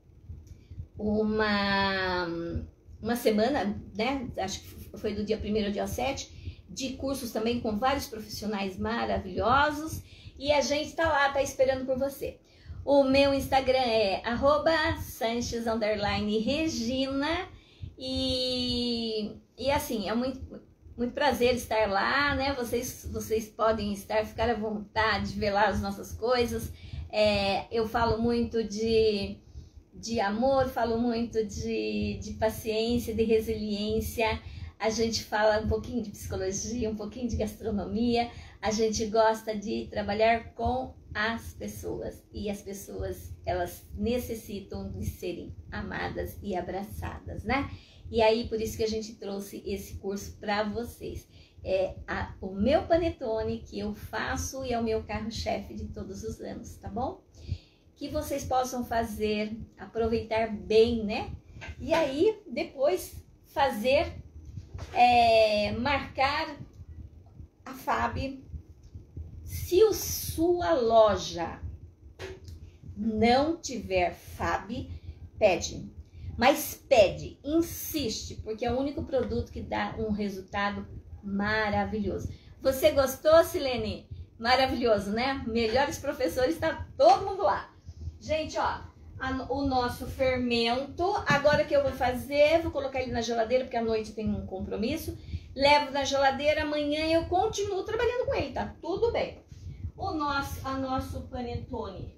uma, uma semana, né? Acho que foi do dia primeiro ao dia sete, de cursos também com vários profissionais maravilhosos. E a gente tá lá, tá esperando por você. O meu Instagram é arroba Sanches underline Regina. E, e assim, é muito, muito prazer estar lá, né? Vocês, vocês podem estar, ficar à vontade de ver lá as nossas coisas. É, eu falo muito de, de amor, falo muito de, de paciência, de resiliência. A gente fala um pouquinho de psicologia, um pouquinho de gastronomia. A gente gosta de trabalhar com as pessoas. E as pessoas, elas necessitam de serem amadas e abraçadas, né? E aí, por isso que a gente trouxe esse curso para vocês. É a, o meu panetone que eu faço e é o meu carro-chefe de todos os anos, tá bom? Que vocês possam fazer, aproveitar bem, né? E aí, depois, fazer... É, marcar a Fabi. Se a sua loja não tiver Fabi, pede, mas pede, insiste, porque é o único produto que dá um resultado maravilhoso. Você gostou, Silene? Maravilhoso, né? Melhores professores, tá todo mundo lá. Gente, ó, A, o nosso fermento, agora que eu vou fazer, vou colocar ele na geladeira, porque à noite tem um compromisso, levo na geladeira, amanhã eu continuo trabalhando com ele, tá tudo bem. O nosso, a nosso panetone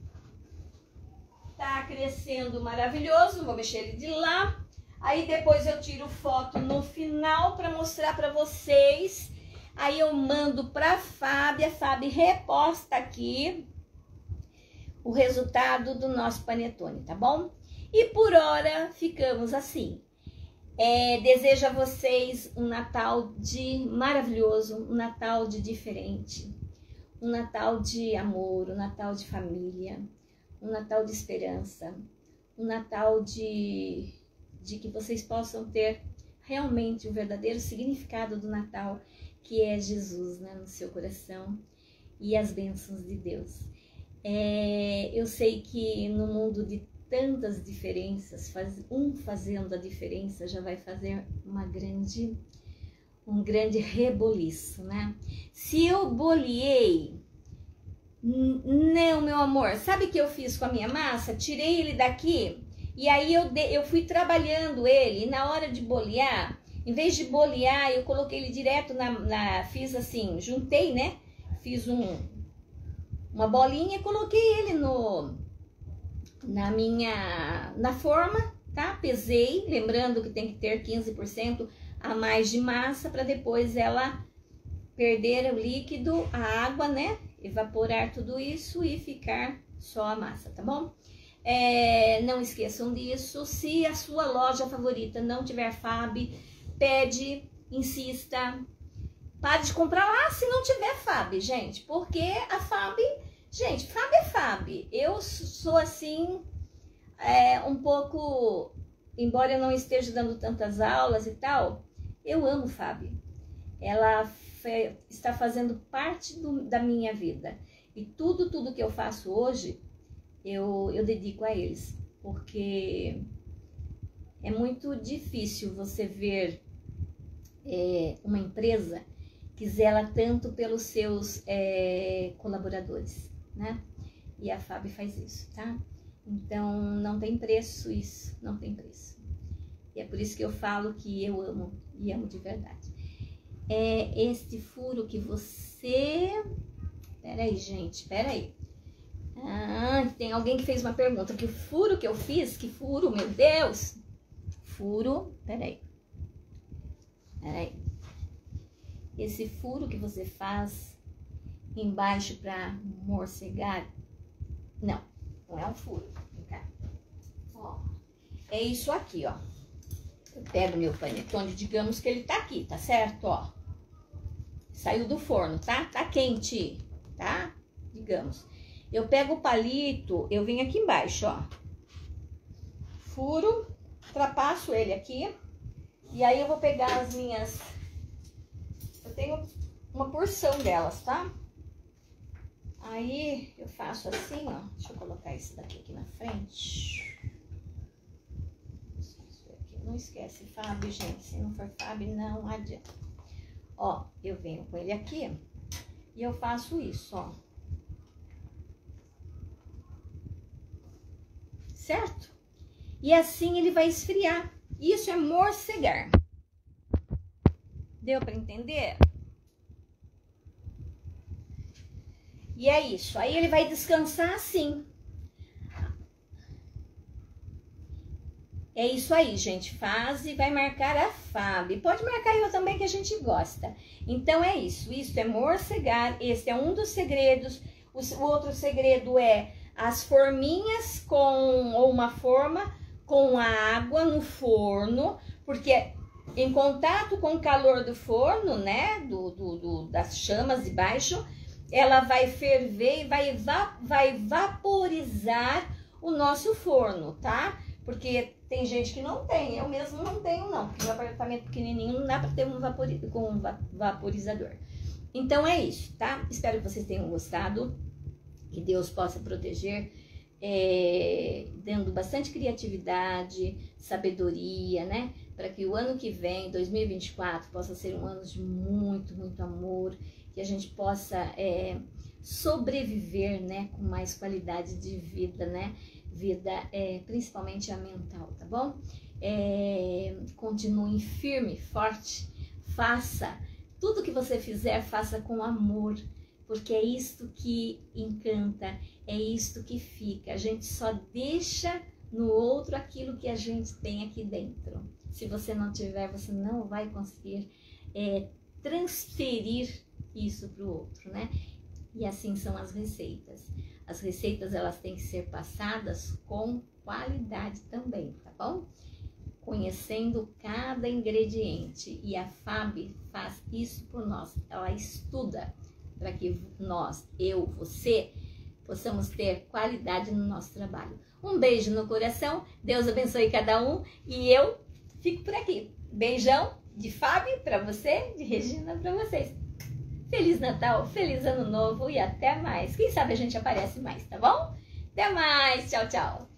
tá crescendo maravilhoso, vou mexer ele de lá, aí depois eu tiro foto no final para mostrar para vocês, aí eu mando pra Fábia, a Fábia reposta aqui o resultado do nosso panetone, tá bom? E por hora ficamos assim. É, desejo a vocês um Natal de maravilhoso, um Natal de diferente, um Natal de amor, um Natal de família, um Natal de esperança, um Natal de, de que vocês possam ter realmente o verdadeiro significado do Natal, que é Jesus, né, no seu coração, e as bênçãos de Deus. É, eu sei que no mundo de tantas diferenças, faz, um fazendo a diferença já vai fazer uma grande, um grande reboliço, né? Se eu boleei, não, meu amor, sabe o que eu fiz com a minha massa? Tirei ele daqui e aí eu, de, eu fui trabalhando ele, e na hora de bolear, em vez de bolear, eu coloquei ele direto na, na fiz assim, juntei, né? Fiz um... uma bolinha e coloquei ele no, na minha, na forma, tá? Pesei, lembrando que tem que ter quinze por cento a mais de massa para depois ela perder o líquido, a água, né? Evaporar tudo isso e ficar só a massa, tá bom? É, não esqueçam disso. Se a sua loja favorita não tiver Fabi, pede, insista. Pare de comprar lá se não tiver Fabi, gente, porque a Fabi, gente, Fabi é Fabi. Eu sou assim, é, um pouco, embora eu não esteja dando tantas aulas e tal, eu amo Fabi. Ela fe, está fazendo parte do, da minha vida. E tudo, tudo que eu faço hoje, eu, eu dedico a eles, porque é muito difícil você ver é, uma empresa que zela tanto pelos seus é, colaboradores, né? E a Fabi faz isso, tá? Então, não tem preço isso, não tem preço. E é por isso que eu falo que eu amo, e amo de verdade. É este furo que você... Peraí, gente, peraí. Ah, tem alguém que fez uma pergunta. Que furo que eu fiz? Que furo, meu Deus! Furo, peraí. Peraí. Esse furo que você faz embaixo para morcegar, não, não é um furo. Ó, é isso aqui, ó. Eu pego meu panetone, digamos que ele tá aqui, tá certo? Ó, saiu do forno, tá? Tá quente, tá? Digamos. Eu pego o palito, eu venho aqui embaixo, ó. Furo, ultrapasso ele aqui. E aí eu vou pegar as minhas... Eu tenho uma porção delas, tá? Aí eu faço assim, ó. Deixa eu colocar esse daqui aqui na frente. Não esquece, Fábio, gente. Se não for Fábio, não adianta. Ó, eu venho com ele aqui e eu faço isso, ó. certo? E assim ele vai esfriar. Isso é morcegar. Deu para entender? E é isso. Aí ele vai descansar assim. É isso aí, gente. Faz e vai marcar a Fábio. Pode marcar eu também, que a gente gosta. Então é isso. Isso é morcegar. Esse é um dos segredos. O outro segredo é as forminhas com ou uma forma com a água no forno, porque em contato com o calor do forno, né, do, do, do, das chamas de baixo, ela vai ferver e vai, va vai vaporizar o nosso forno, tá? Porque tem gente que não tem, eu mesmo não tenho não, porque meu apartamento pequenininho não dá para ter um vapor, com um vaporizador. Então é isso, tá? Espero que vocês tenham gostado, que Deus possa proteger, é, dando bastante criatividade, sabedoria, né? Para que o ano que vem, dois mil e vinte e quatro, possa ser um ano de muito, muito amor, que a gente possa é, sobreviver, né? Com mais qualidade de vida, né? Vida, é, principalmente a mental, tá bom? É, continue firme, forte, faça, tudo que você fizer, faça com amor, porque é isto que encanta, é isto que fica. A gente só deixa no outro aquilo que a gente tem aqui dentro. Se você não tiver, você não vai conseguir é, transferir isso para o outro, né? E assim são as receitas. As receitas, elas têm que ser passadas com qualidade também, tá bom? Conhecendo cada ingrediente. E a Fábio faz isso por nós. Ela estuda para que nós, eu, você, possamos ter qualidade no nosso trabalho. Um beijo no coração. Deus abençoe cada um. E eu fico por aqui. Beijão de Fábio para você, de Regina para vocês. Feliz Natal, Feliz Ano Novo e até mais. Quem sabe a gente aparece mais, tá bom? Até mais, tchau, tchau.